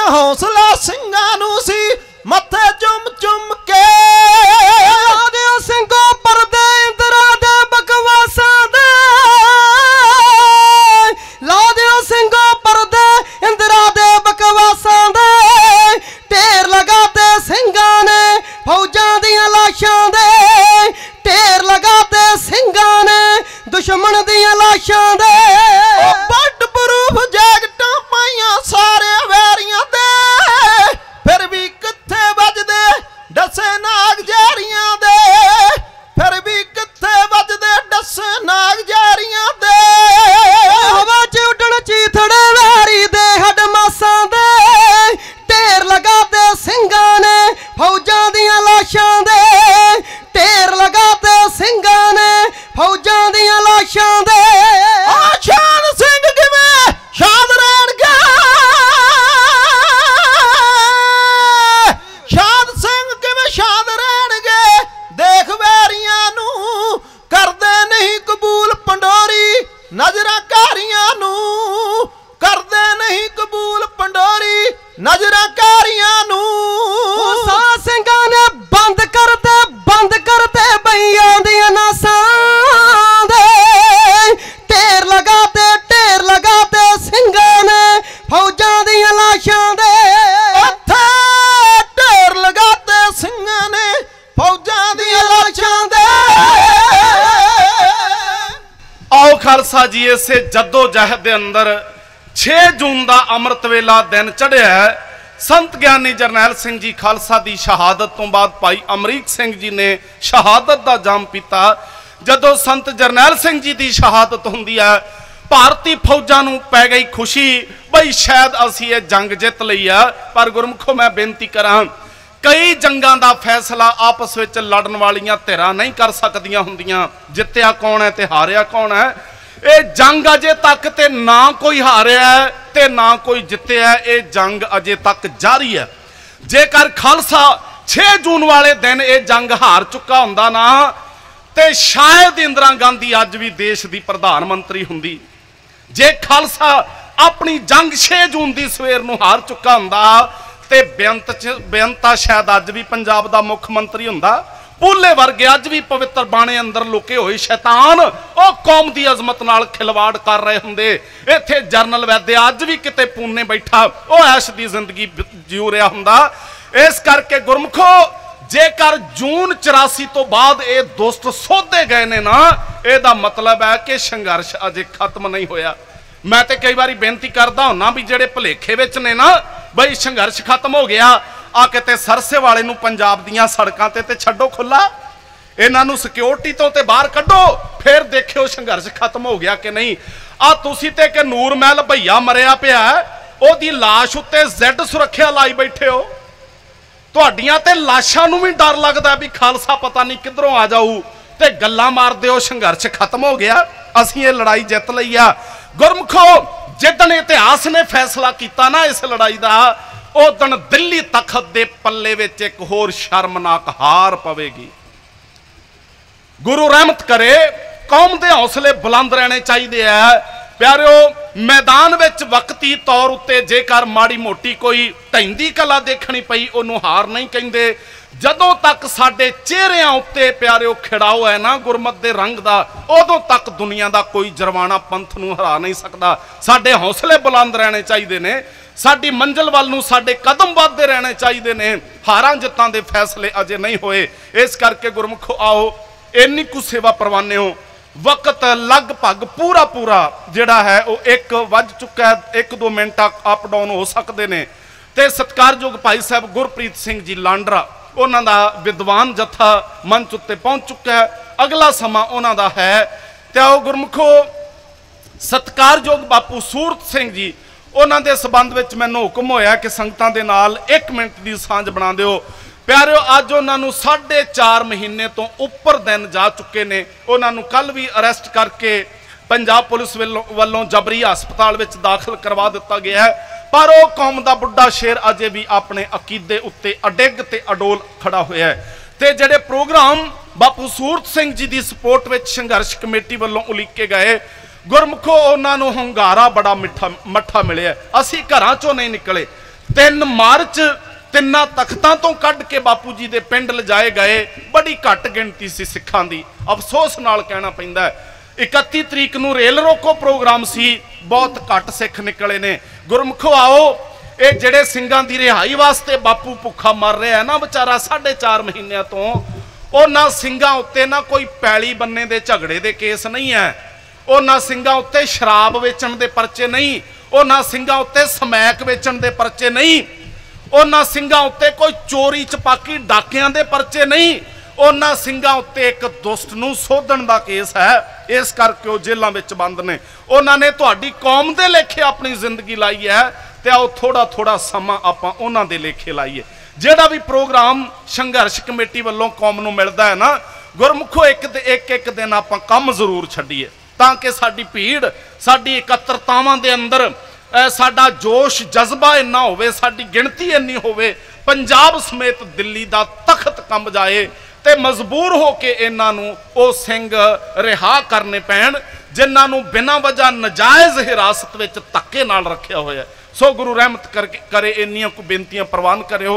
ਹੌਸਲਾ ਸਿੰਘਾਂ ਨੂੰ ਸੀ ਮੱਥੇ ਚੁੰਮ ਚੁੰਮ ਕੇ। ਲਾ ਦਿਓ ਸਿੰਘੋ ਪਰਦੇ ਇੰਦਰਾ ਦੇ ਬਕਵਾਸਾਂ ਦੇ, ਲਾ ਦਿਓ ਸਿੰਘੋ ਪਰਦੇ ਇੰਦਰਾ ਦੇ ਬਕਵਾਸਾਂ ਦੇ। ਢੇਰ ਲਗਾਤੇ ਸਿੰਘਾਂ ਨੇ ਫੌਜਾਂ ਦੀਆਂ ਲਾਸ਼ਾਂ ਦੇ, ਢੇਰ ਲਗਾਤੇ ਸਿੰਘਾਂ ਨੇ ਦੁਸ਼ਮਣ ਦੀਆਂ ਲਾਸ਼ਾਂ ਦੇ। ਬੱਟ ਪ੍ਰੂਫ ਜੈਕਟਾਂ ਪਾਈਆਂ ਸਾਰੇ ਵੈਰੀਆਂ ਦੇ, ਫਿਰ ਵੀ ਕਿੱਥੇ ਵੱਜਦੇ ਡੱਸੇ ਨਾਗ ਜਾਰੀਆਂ ਦੇ, ਫਿਰ ਵੀ ਕਿੱਥੇ ਵੱਜਦੇ ਡੱਸੇ ਨਾਗ ਜਾਰੀਆਂ ਦੇ। ਹਵਾ 'ਚ ਉੱਡਣ ਚੀਥੜੇ ਵੈਰੀ ਦੇ ਹੱਡਮਾਸਾਂ ਦੇ, ਢੇਰ ਲਗਾਤੇ ਸਿੰਘਾਂ ਨੇ ਫੌਜਾਂ ਦੀਆਂ ਲਾਸ਼ਾਂ ਦੇ, ਢੇਰ ਲਗਾਤੇ ਸਿੰਘਾਂ ਨੇ ਫੌਜਾਂ ਦੀਆਂ ਲਾਸ਼ਾਂ ਦੇ। ਸ਼ਾਨ ਸਿੰਘ ਕਿਵੇਂ ਸ਼ਾਦ ਰਹਿਣਗੇ, ਸ਼ਾਦ ਸਿੰਘ ਕਿਵੇਂ ਸ਼ਾਦ ਰਹਿਣਗੇ। ਦੇਖ ਵੈਰੀਆਂ ਨੂੰ ਕਰਦੇ ਨਹੀਂ ਕਬੂਲ ਪੰਡੋਰੀ, ਨਜ਼ਰਾਂ ਕਾਰੀਆਂ ਨੂੰ ਕਰਦੇ ਨਹੀਂ ਕਬੂਲ ਪੰਡੋਰੀ, ਨਜ਼ਰਾਂ ਕਾਰੀਆਂ ਨੂੰ। ਸਾਹ ਸਿੰਘਾਂ ਨੇ ਬੰਦ ਕਰਤੇ ਬਈਆਂ ਦੀਆਂ ਨਾਸਾਂ ਦੇ, ਢੇਰ ਲਗਾਤੇ ਸਿੰਘਾਂ ਨੇ ਫੌਜਾਂ ਦੀਆਂ ਲਾਸ਼ਾਂ ਦੇ। ਉੱਥੇ ਢੇਰ ਲਗਾਤੇ ਸਿੰਘਾਂ ਨੇ ਫੌਜਾਂ ਦੀਆਂ ਲਾਸ਼ਾਂ ਦੇ। ਆਓ ਖਾਲਸਾ ਜੀ, ਇਸੇ ਜੱਦੋ ਜਹਿਦ ਦੇ ਅੰਦਰ 6 ਜੂਨ ਦਾ ਅੰਮ੍ਰਿਤ ਵੇਲਾ ਦਿਨ ਚੜ੍ਹਿਆ। ਸੰਤ ਗਿਆਨੀ ਜਰਨੈਲ ਸਿੰਘ ਜੀ ਖਾਲਸਾ ਦੀ ਸ਼ਹਾਦਤ ਤੋਂ ਬਾਅਦ ਭਾਈ ਅਮਰੀਕ ਸਿੰਘ ਜੀ ਨੇ ਸ਼ਹਾਦਤ ਦਾ ਜਾਮ ਪੀਤਾ। ਜਦੋਂ ਸੰਤ ਜਰਨੈਲ ਸਿੰਘ ਜੀ ਦੀ ਸ਼ਹਾਦਤ ਹੁੰਦੀ ਹੈ, ਭਾਰਤੀ ਫੌਜਾਂ ਨੂੰ ਪੈ ਗਈ ਖੁਸ਼ੀ ਬਈ ਸ਼ਾਇਦ ਅਸੀਂ ਇਹ ਜੰਗ ਜਿੱਤ ਲਈ ਆ। ਪਰ ਗੁਰਮੁਖੋ ਮੈਂ ਬੇਨਤੀ ਕਰਾਂ, ਕਈ ਜੰਗਾਂ ਦਾ ਫੈਸਲਾ ਆਪਸ ਵਿੱਚ ਲੜਨ ਵਾਲੀਆਂ ਧਿਰਾਂ ਨਹੀਂ ਕਰ ਸਕਦੀਆਂ ਹੁੰਦੀਆਂ। ਜਿੱਤਿਆ ਕੌਣ ਹੈ ਤੇ ਹਾਰਿਆ ਕੌਣ ਹੈ, ਇਹ ਜੰਗ ਅਜੇ ਤੱਕ ਤੇ ਨਾ ਕੋਈ ਹਾਰਿਆ ਤੇ ਨਾ ਕੋਈ ਜਿੱਤਿਆ। ਇਹ ਜੰਗ ਅਜੇ ਤੱਕ ਜਾਰੀ ਹੈ। ਜੇਕਰ ਖਾਲਸਾ 6 ਜੂਨ ਵਾਲੇ ਦਿਨ ਇਹ ਜੰਗ ਹਾਰ ਚੁੱਕਾ ਹੁੰਦਾ ਨਾ, ਤੇ ਸ਼ਾਇਦ ਇੰਦਰਾ ਗਾਂਧੀ ਅੱਜ ਵੀ ਦੇਸ਼ ਦੀ ਪ੍ਰਧਾਨ ਮੰਤਰੀ ਹੁੰਦੀ। ਜੇ ਖਾਲਸਾ ਆਪਣੀ ਜੰਗ 6 ਜੂਨ ਦੀ ਸਵੇਰ ਨੂੰ ਹਾਰ ਚੁੱਕਾ ਹੁੰਦਾ ਤੇ ਬੇਅੰਤਾ ਸ਼ਾਇਦ ਅੱਜ ਵੀ ਪੰਜਾਬ ਦਾ ਮੁੱਖ ਮੰਤਰੀ ਹੁੰਦਾ। ਭੂਲੇ ਵਰਗੇ ਅੱਜ ਵੀ ਪਵਿੱਤਰ ਬਾਣੇ ਅੰਦਰ ਲੁਕੇ ਹੋਏ ਸ਼ੈਤਾਨ ਉਹ ਕੌਮ ਦੀ ਅਜ਼ਮਤ ਨਾਲ ਖਿਲਵਾੜ ਕਰ ਰਹੇ ਹੁੰਦੇ। ਇੱਥੇ ਜਰਨਲ ਵੈਦਿਆ ਅੱਜ ਵੀ ਕਿਤੇ ਪੂਨੇ ਬੈਠਾ ਉਹ ਐਸ਼ ਦੀ ਜ਼ਿੰਦਗੀ ਜਿਉ ਰਿਹਾ ਹੁੰਦਾ। ਇਸ ਕਰਕੇ ਗੁਰਮੁਖੋ, ਜੇਕਰ ਜੂਨ 84 ਤੋਂ ਬਾਅਦ ਇਹ ਦੁਸ਼ਟ ਸੋਧੇ ਗਏ ਨੇ ਨਾ, ਇਹਦਾ ਮਤਲਬ ਹੈ ਕਿ ਸੰਘਰਸ਼ ਅਜੇ ਖਤਮ ਨਹੀਂ ਹੋਇਆ। ਮੈਂ ਤੇ ਕਈ ਵਾਰੀ ਬੇਨਤੀ ਕਰਦਾ ਹੁੰਨਾ ਵੀ ਜਿਹੜੇ ਭੁਲੇਖੇ ਵਿੱਚ ਨੇ ਨਾ ਬਈ ਸੰਘਰਸ਼ ਖਤਮ ਹੋ ਗਿਆ, ਆ ਕਿਤੇ ਸਰਸੇ ਵਾਲੇ ਨੂੰ ਪੰਜਾਬ ਦੀਆਂ ਸੜਕਾਂ ਤੇ ਛੱਡੋ ਖੁੱਲਾ, ਇਹਨਾਂ ਨੂੰ ਸਿਕਿਉਰਿਟੀ ਤੋਂ ਤੇ ਬਾਹਰ ਕੱਢੋ, ਫਿਰ ਦੇਖਿਓ ਸੰਘਰਸ਼ ਖਤਮ ਹੋ ਗਿਆ ਕਿ ਨਹੀਂ। ਆ ਤੁਸੀਂ ਤੇ ਕਿ ਨੂਰ ਮਹਿਲ ਭਈਆ ਮਰਿਆ ਪਿਆ, ਉਹਦੀ ਲਾਸ਼ ਉੱਤੇ ਜ਼ੈਡ ਸੁਰੱਖਿਆ ਲਾਈ ਬੈਠੇ ਹੋ। ਤੁਹਾਡੀਆਂ ਤੇ ਲਾਸ਼ਾਂ ਨੂੰ ਵੀ ਡਰ ਲੱਗਦਾ ਵੀ ਖਾਲਸਾ ਪਤਾ ਨਹੀਂ ਕਿੱਧਰੋਂ ਆ ਜਾਊ, ਤੇ ਗੱਲਾਂ ਮਾਰਦੇ ਹੋ ਸੰਘਰਸ਼ ਖਤਮ ਹੋ ਗਿਆ, ਅਸੀਂ ਇਹ ਲੜਾਈ ਜਿੱਤ ਲਈ ਆ। ਗੁਰਮੁਖੋ, ਜਿੱਦਣ ਇਤਿਹਾਸ ਨੇ ਫੈਸਲਾ ਕੀਤਾ ਨਾ ਇਸ ਲੜਾਈ ਦਾ, ਉਹ ਦਿਨ ਦਿੱਲੀ ਤਖਤ ਦੇ ਪੱਲੇ ਵਿੱਚ ਇੱਕ ਹੋਰ ਸ਼ਰਮਨਾਕ ਹਾਰ ਪਵੇਗੀ। ਗੁਰੂ ਰਹਿਮਤ ਕਰੇ, ਕੌਮ ਦੇ ਹੌਸਲੇ ਬੁਲੰਦ ਰਹਿਣੇ ਚਾਹੀਦੇ ਆ ਪਿਆਰਿਓ। ਮੈਦਾਨ ਵਿੱਚ ਵਕਤੀ ਤੌਰ ਉੱਤੇ ਜੇਕਰ ਮਾੜੀ ਮੋਟੀ ਕੋਈ ਢਹਿੰਦੀ ਕਲਾ ਦੇਖਣੀ ਪਈ, ਉਹਨੂੰ ਹਾਰ ਨਹੀਂ ਕਹਿੰਦੇ। ਜਦੋਂ ਤੱਕ ਸਾਡੇ ਚਿਹਰਿਆਂ ਉੱਤੇ ਪਿਆਰਿਓ ਖਿੜਾਓ ਹੈ ਨਾ ਗੁਰਮਤ ਦੇ ਰੰਗ ਦਾ, ਉਦੋਂ ਤੱਕ ਦੁਨੀਆ ਦਾ ਕੋਈ ਜਰਵਾਣਾ ਪੰਥ ਨੂੰ ਹਰਾ ਨਹੀਂ ਸਕਦਾ। ਸਾਡੇ ਹੌਸਲੇ ਬੁਲੰਦ ਰਹਿਣੇ ਚਾਹੀਦੇ ਨੇ, ਸਾਡੀ ਮੰਜ਼ਿਲ ਵੱਲ ਨੂੰ ਸਾਡੇ ਕਦਮ ਵੱਧਦੇ ਰਹਿਣੇ ਚਾਹੀਦੇ ਨੇ। ਹਾਰਾਂ ਜਿੱਤਾਂ ਦੇ ਫੈਸਲੇ ਅਜੇ ਨਹੀਂ ਹੋਏ। ਇਸ ਕਰਕੇ ਗੁਰਮੁਖੋ, ਆਓ ਇੰਨੀ ਕੁ ਸੇਵਾ ਪ੍ਰਵਾਨੇ ਹੋ। ਵਕਤ ਲਗਭਗ ਪੂਰਾ ਜਿਹੜਾ ਹੈ ਉਹ 1 ਵੱਜ ਚੁੱਕਾ ਹੈ। 1-2 ਮਿੰਟ ਅਪ ਡਾਊਨ ਹੋ ਸਕਦੇ ਨੇ। ਤੇ ਸਤਿਕਾਰਯੋਗ ਭਾਈ ਸਾਹਿਬ ਗੁਰਪ੍ਰੀਤ ਸਿੰਘ ਜੀ ਲਾਂਡਰਾ, ਉਹਨਾਂ ਦਾ ਵਿਦਵਾਨ ਜਥਾ ਮੰਚ ਉੱਤੇ ਪਹੁੰਚ ਚੁੱਕਾ ਹੈ। ਅਗਲਾ ਸਮਾਂ ਉਹਨਾਂ ਦਾ ਹੈ। ਤੇ ਆਓ ਗੁਰਮੁਖੋ, ਸਤਿਕਾਰਯੋਗ ਬਾਪੂ ਸੂਰਤ ਸਿੰਘ ਜੀ, ਉਹਨਾਂ ਦੇ ਸੰਬੰਧ ਵਿੱਚ ਮੈਨੂੰ ਹੁਕਮ ਹੋਇਆ ਕਿ ਸੰਗਤਾਂ ਦੇ ਨਾਲ 1 ਮਿੰਟ ਦੀ ਸਾਂਝ ਬਣਾ ਦਿਓ। ਪਿਆਰਿਓ, ਅੱਜ ਉਹਨਾਂ ਨੂੰ 4.5 ਮਹੀਨੇ ਤੋਂ ਉੱਪਰ ਦਿਨ ਜਾ ਚੁੱਕੇ ਨੇ। ਉਹਨਾਂ ਨੂੰ ਕੱਲ ਵੀ ਅਰੈਸਟ ਕਰਕੇ ਪੰਜਾਬ ਪੁਲਿਸ ਵੱਲੋਂ ਜਬਰੀ ਹਸਪਤਾਲ ਵਿੱਚ ਦਾਖਲ ਕਰਵਾ ਦਿੱਤਾ ਗਿਆ ਹੈ। ਪਰ ਉਹ ਕੌਮ ਦਾ ਬੁੱਢਾ ਸ਼ੇਰ ਅਜੇ ਵੀ ਆਪਣੇ ਅਕੀਦੇ ਉੱਤੇ ਅਡਿੱਗ ਤੇ ਅਡੋਲ ਖੜਾ ਹੋਇਆ ਹੈ। ਤੇ ਜਿਹੜੇ ਪ੍ਰੋਗਰਾਮ ਬਾਪੂ ਸੂਰਤ ਸਿੰਘ ਜੀ ਦੀ ਸਪੋਰਟ ਵਿੱਚ ਸੰਘਰਸ਼ ਕਮੇਟੀ ਵੱਲੋਂ ਉਲੀਕੇ ਗਏ, ਗੁਰਮੁਖੋ ਉਹਨਾਂ ਨੂੰ ਹੁੰਗਾਰਾ ਬੜਾ ਮੱਠਾ ਮਿਲਿਆ। ਅਸੀਂ ਘਰਾਂ ਚੋਂ ਨਹੀਂ ਨਿਕਲੇ, 3 ਮਾਰਚ ਤਿੰਨਾਂ ਤਖਤਾਂ ਤੋਂ ਕੱਢ ਕੇ ਬਾਪੂ ਜੀ ਦੇ ਪਿੰਡ ਲਿਜਾਏ ਗਏ। ਬੜੀ ਘੱਟ ਗਿਣਤੀ ਸੀ ਸਿੱਖਾਂ ਦੀ, ਅਫਸੋਸ ਨਾਲ ਕਹਿਣਾ ਪੈਂਦਾ। 31 ਤਰੀਕ ਨੂੰ ਰੇਲ ਰੋਕੋ ਪ੍ਰੋਗਰਾਮ ਸੀ, ਬਹੁਤ ਘੱਟ ਸਿੱਖ ਨਿਕਲੇ ਨੇ। ਗੁਰਮੁਖੋ ਆਓ, ਇਹ ਜਿਹੜੇ ਸਿੰਘਾਂ ਦੀ ਰਿਹਾਈ ਵਾਸਤੇ ਬਾਪੂ ਭੁੱਖਾ ਮਰ ਰਿਹਾ ਨਾ ਵਿਚਾਰਾ 4.5 ਮਹੀਨਿਆਂ ਤੋਂ, ਉਹਨਾਂ ਸਿੰਘਾਂ ਉੱਤੇ ਨਾ ਕੋਈ ਪੈਲੀ ਬੰਨੇ ਦੇ ਝਗੜੇ ਦੇ ਕੇਸ ਨਹੀਂ ਹੈ, ਉਹਨਾਂ ਸਿੰਘਾਂ ਉੱਤੇ ਸ਼ਰਾਬ ਵੇਚਣ ਦੇ ਪਰਚੇ ਨਹੀਂ, ਉਹਨਾਂ ਸਿੰਘਾਂ ਉੱਤੇ ਸਮੈਕ ਵੇਚਣ ਦੇ ਪਰਚੇ ਨਹੀਂ, ਉਹਨਾਂ ਸਿੰਘਾਂ ਉੱਤੇ ਕੋਈ ਚੋਰੀ ਚਪਾਕੀ ਡਾਕਿਆਂ ਦੇ ਪਰਚੇ ਨਹੀਂ, ਉਹਨਾਂ ਸਿੰਘਾਂ ਉੱਤੇ ਇੱਕ ਦੁਸ਼ਟ ਨੂੰ ਸੋਧਣ ਦਾ ਕੇਸ ਹੈ। ਇਸ ਕਰਕੇ ਉਹ ਜੇਲ੍ਹਾਂ ਵਿੱਚ ਬੰਦ ਨੇ। ਉਹਨਾਂ ਨੇ ਤੁਹਾਡੀ ਕੌਮ ਦੇ ਲੇਖੇ ਆਪਣੀ ਜ਼ਿੰਦਗੀ ਲਾਈ ਹੈ, ਤੇ ਆਓ ਥੋੜਾ ਥੋੜਾ ਸਮਾਂ ਆਪਾਂ ਉਹਨਾਂ ਦੇ ਲੇਖੇ ਲਾਈਏ। ਜਿਹੜਾ ਵੀ ਪ੍ਰੋਗਰਾਮ ਸੰਘਰਸ਼ ਕਮੇਟੀ ਵੱਲੋਂ ਕੌਮ ਨੂੰ ਮਿਲਦਾ ਹੈ ਨਾ ਗੁਰਮੁਖੋ, ਇੱਕ ਦਿਨ ਆਪਾਂ ਕੰਮ ਜ਼ਰੂਰ ਛੱਡੀਏ, ਤਾਂ ਕਿ ਸਾਡੀ ਭੀੜ, ਸਾਡੀ ਇਕੱਤਰਤਾਵਾਂ ਦੇ ਅੰਦਰ ਸਾਡਾ ਜੋਸ਼ ਜਜ਼ਬਾ ਇੰਨਾ ਹੋਵੇ, ਸਾਡੀ ਗਿਣਤੀ ਇੰਨੀ ਹੋਵੇ, ਪੰਜਾਬ ਸਮੇਤ ਦਿੱਲੀ ਦਾ ਤਖਤ ਕੰਬ ਜਾਏ ਤੇ ਮਜਬੂਰ ਹੋ ਕੇ ਇਹਨਾਂ ਨੂੰ ਉਹ ਸਿੰਘ ਰਿਹਾ ਕਰਨੇ ਪੈਣ ਜਿਨ੍ਹਾਂ ਨੂੰ ਬਿਨਾਂ ਵਜ੍ਹਾ ਨਜਾਇਜ਼ ਹਿਰਾਸਤ ਵਿੱਚ ਧੱਕੇ ਨਾਲ ਰੱਖਿਆ ਹੋਇਆ। ਸੋ ਗੁਰੂ ਰਹਿਮਤ ਕਰੇ, ਇੰਨੀਆਂ ਕੁ ਬੇਨਤੀਆਂ ਪ੍ਰਵਾਨ ਕਰਿਓ।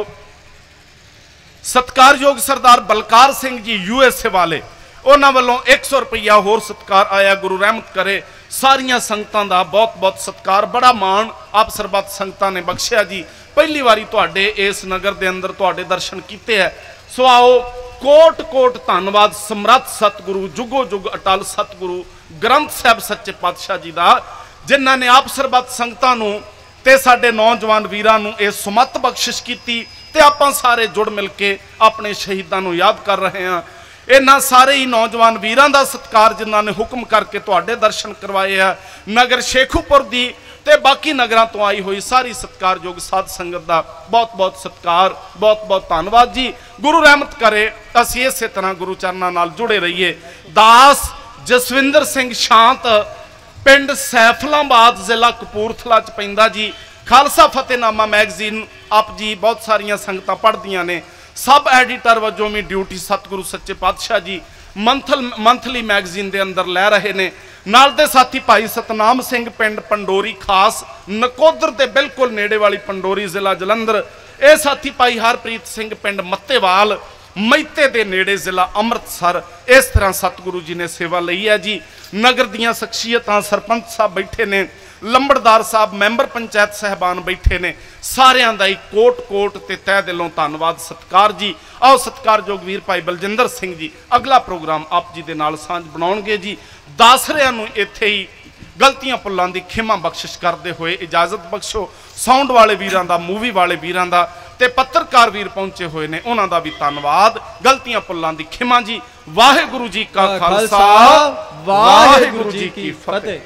ਸਤਿਕਾਰਯੋਗ ਸਰਦਾਰ ਬਲਕਾਰ ਸਿੰਘ ਜੀ USA ਵਾਲੇ, ਉਹਨਾਂ ਵੱਲੋਂ 100 ਰੁਪਈਆ ਹੋਰ ਸਤਿਕਾਰ ਆਇਆ। ਗੁਰੂ ਰਹਿਮਤ ਕਰੇ, ਸਾਰੀਆਂ ਸੰਗਤਾਂ ਦਾ ਬਹੁਤ ਬਹੁਤ ਸਤਿਕਾਰ, ਬੜਾ ਮਾਣ ਆਪ ਸਰਬੱਤ ਸੰਗਤਾਂ ਨੇ ਬਖਸ਼ਿਆ ਜੀ। ਪਹਿਲੀ ਵਾਰੀ ਤੁਹਾਡੇ ਇਸ ਨਗਰ ਦੇ ਅੰਦਰ ਤੁਹਾਡੇ ਦਰਸ਼ਨ ਕੀਤੇ ਹੈ। ਸੋ ਆਓ, ਕੋਟ ਕੋਟ ਧੰਨਵਾਦ ਸਮਰੱਥ ਸਤਿਗੁਰੂ, ਜੁਗੋ ਜੁਗ ਅਟਲ ਸਤਿਗੁਰੂ ਗ੍ਰੰਥ ਸਾਹਿਬ ਸੱਚੇ ਪਾਤਸ਼ਾਹ ਜੀ ਦਾ, ਜਿਨ੍ਹਾਂ ਨੇ ਆਪ ਸਰਬੱਤ ਸੰਗਤਾਂ ਨੂੰ ਤੇ ਸਾਡੇ ਨੌਜਵਾਨ ਵੀਰਾਂ ਨੂੰ ਇਹ ਸੁਮੱਤ ਬਖਸ਼ਿਸ਼ ਕੀਤੀ। ਤੇ ਆਪਾਂ ਸਾਰੇ ਜੁੜ ਮਿਲ ਕੇ ਆਪਣੇ ਸ਼ਹੀਦਾਂ ਨੂੰ ਯਾਦ ਕਰ ਰਹੇ ਹਾਂ। ਇਹਨਾਂ ਸਾਰੇ ਹੀ ਨੌਜਵਾਨ ਵੀਰਾਂ ਦਾ ਸਤਿਕਾਰ ਜਿਨ੍ਹਾਂ ਨੇ ਹੁਕਮ ਕਰਕੇ ਤੁਹਾਡੇ ਦਰਸ਼ਨ ਕਰਵਾਏ ਆ। ਨਗਰ ਸ਼ੇਖੂਪੁਰ ਦੀ ਤੇ ਬਾਕੀ ਨਗਰਾਂ ਤੋਂ ਆਈ ਹੋਈ ਸਾਰੀ ਸਤਿਕਾਰਯੋਗ ਸਾਧ ਸੰਗਤ ਦਾ ਬਹੁਤ ਬਹੁਤ ਸਤਿਕਾਰ, ਬਹੁਤ ਬਹੁਤ ਧੰਨਵਾਦ ਜੀ। ਗੁਰੂ ਰਹਿਮਤ ਕਰੇ, ਅਸੀਂ ਇਸੇ ਤਰ੍ਹਾਂ ਗੁਰੂ ਚਰਨਾਂ ਨਾਲ ਜੁੜੇ ਰਹੀਏ। ਦਾਸ ਜਸਵਿੰਦਰ ਸਿੰਘ ਸ਼ਾਂਤ, ਪਿੰਡ ਸੈਫਲਾਬਾਦ, ਜ਼ਿਲ੍ਹਾ ਕਪੂਰਥਲਾ ਚ ਪੈਂਦਾ ਜੀ। ਖਾਲਸਾ ਫਤਿਹਨਾਮਾ ਮੈਗਜ਼ੀਨ ਆਪ ਜੀ ਬਹੁਤ ਸਾਰੀਆਂ ਸੰਗਤਾਂ ਪੜ੍ਹਦੀਆਂ ਨੇ। ਸਬ ਐਡੀਟਰ ਵਜੋਂ ਵੀ ਡਿਊਟੀ ਸਤਿਗੁਰੂ ਸੱਚੇ ਪਾਤਸ਼ਾਹ ਜੀ ਮੰਥਲੀ ਮੈਗਜ਼ੀਨ ਦੇ ਅੰਦਰ ਲੈ ਰਹੇ ਨੇ। ਨਾਲ ਦੇ ਸਾਥੀ ਭਾਈ ਸਤਨਾਮ ਸਿੰਘ, ਪਿੰਡ ਪੰਡੋਰੀ ਖਾਸ, ਨਕੋਦਰ ਦੇ ਬਿਲਕੁਲ ਨੇੜੇ ਵਾਲੀ ਪੰਡੋਰੀ, ਜ਼ਿਲ੍ਹਾ ਜਲੰਧਰ। ਇਹ ਸਾਥੀ ਭਾਈ ਹਰਪ੍ਰੀਤ ਸਿੰਘ, ਪਿੰਡ ਮੱਤੇਵਾਲ, ਮਹਿਤੇ ਦੇ ਨੇੜੇ, ਜ਼ਿਲ੍ਹਾ ਅੰਮ੍ਰਿਤਸਰ। ਇਸ ਤਰ੍ਹਾਂ ਸਤਿਗੁਰੂ ਜੀ ਨੇ ਸੇਵਾ ਲਈ ਹੈ ਜੀ। ਨਗਰ ਦੀਆਂ ਸ਼ਖਸੀਅਤਾਂ, ਸਰਪੰਚ ਸਾਹਿਬ ਬੈਠੇ ਨੇ, ਲੰਬੜਦਾਰ ਸਾਹਿਬ, ਮੈਂਬਰ ਪੰਚਾਇਤ ਸਹਿਬਾਨ ਬੈਠੇ ਨੇ। ਸਾਰਿਆਂ ਦਾ ਹੀ ਕੋਟ ਕੋਟ ਤੇ ਤਹਿ ਦਿਲੋਂ ਧੰਨਵਾਦ, ਸਤਿਕਾਰ ਜੀ। ਆਓ ਸਤਿਕਾਰਯੋਗ ਵੀਰ ਭਾਈ ਬਲਜਿੰਦਰ ਸਿੰਘ ਜੀ ਅਗਲਾ ਪ੍ਰੋਗਰਾਮ ਆਪ ਜੀ ਦੇ ਨਾਲ ਸਾਂਝ ਬਣਾਉਣਗੇ ਜੀ। ਦਾਸਰਿਆਂ ਨੂੰ ਇੱਥੇ ਹੀ ਗਲਤੀਆਂ ਭੁੱਲਾਂ ਦੀ ਖਿਮਾ ਬਖਸ਼ਿਸ਼ ਕਰਦੇ ਹੋਏ ਇਜਾਜ਼ਤ ਬਖਸ਼ੋ। ਸਾਊਂਡ ਵਾਲੇ ਵੀਰਾਂ ਦਾ, ਮੂਵੀ ਵਾਲੇ ਵੀਰਾਂ ਦਾ ਤੇ ਪੱਤਰਕਾਰ ਵੀਰ ਪਹੁੰਚੇ ਹੋਏ ਨੇ, ਉਹਨਾਂ ਦਾ ਵੀ ਧੰਨਵਾਦ। ਗਲਤੀਆਂ ਭੁੱਲਾਂ ਦੀ ਖਿਮਾ ਜੀ। ਵਾਹਿਗੁਰੂ ਜੀ ਕਾ ਖਾਲਸਾ, ਵਾਹਿਗੁਰੂ ਜੀ ਕੀ ਫਤਿਹ।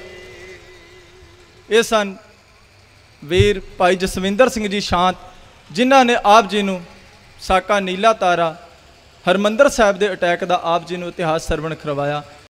ਇਹ ਸਨ ਵੀਰ ਭਾਈ ਜਸਵਿੰਦਰ ਸਿੰਘ ਜੀ ਸ਼ਾਂਤ, ਜਿਨ੍ਹਾਂ ਨੇ ਆਪ ਜੀ ਨੂੰ ਸਾਕਾ ਨੀਲਾ ਤਾਰਾ, ਹਰਮੰਦਰ ਸਾਹਿਬ ਦੇ ਅਟੈਕ ਦਾ ਆਪ ਜੀ ਨੂੰ ਇਤਿਹਾਸ ਸਰਵਣ ਕਰਵਾਇਆ।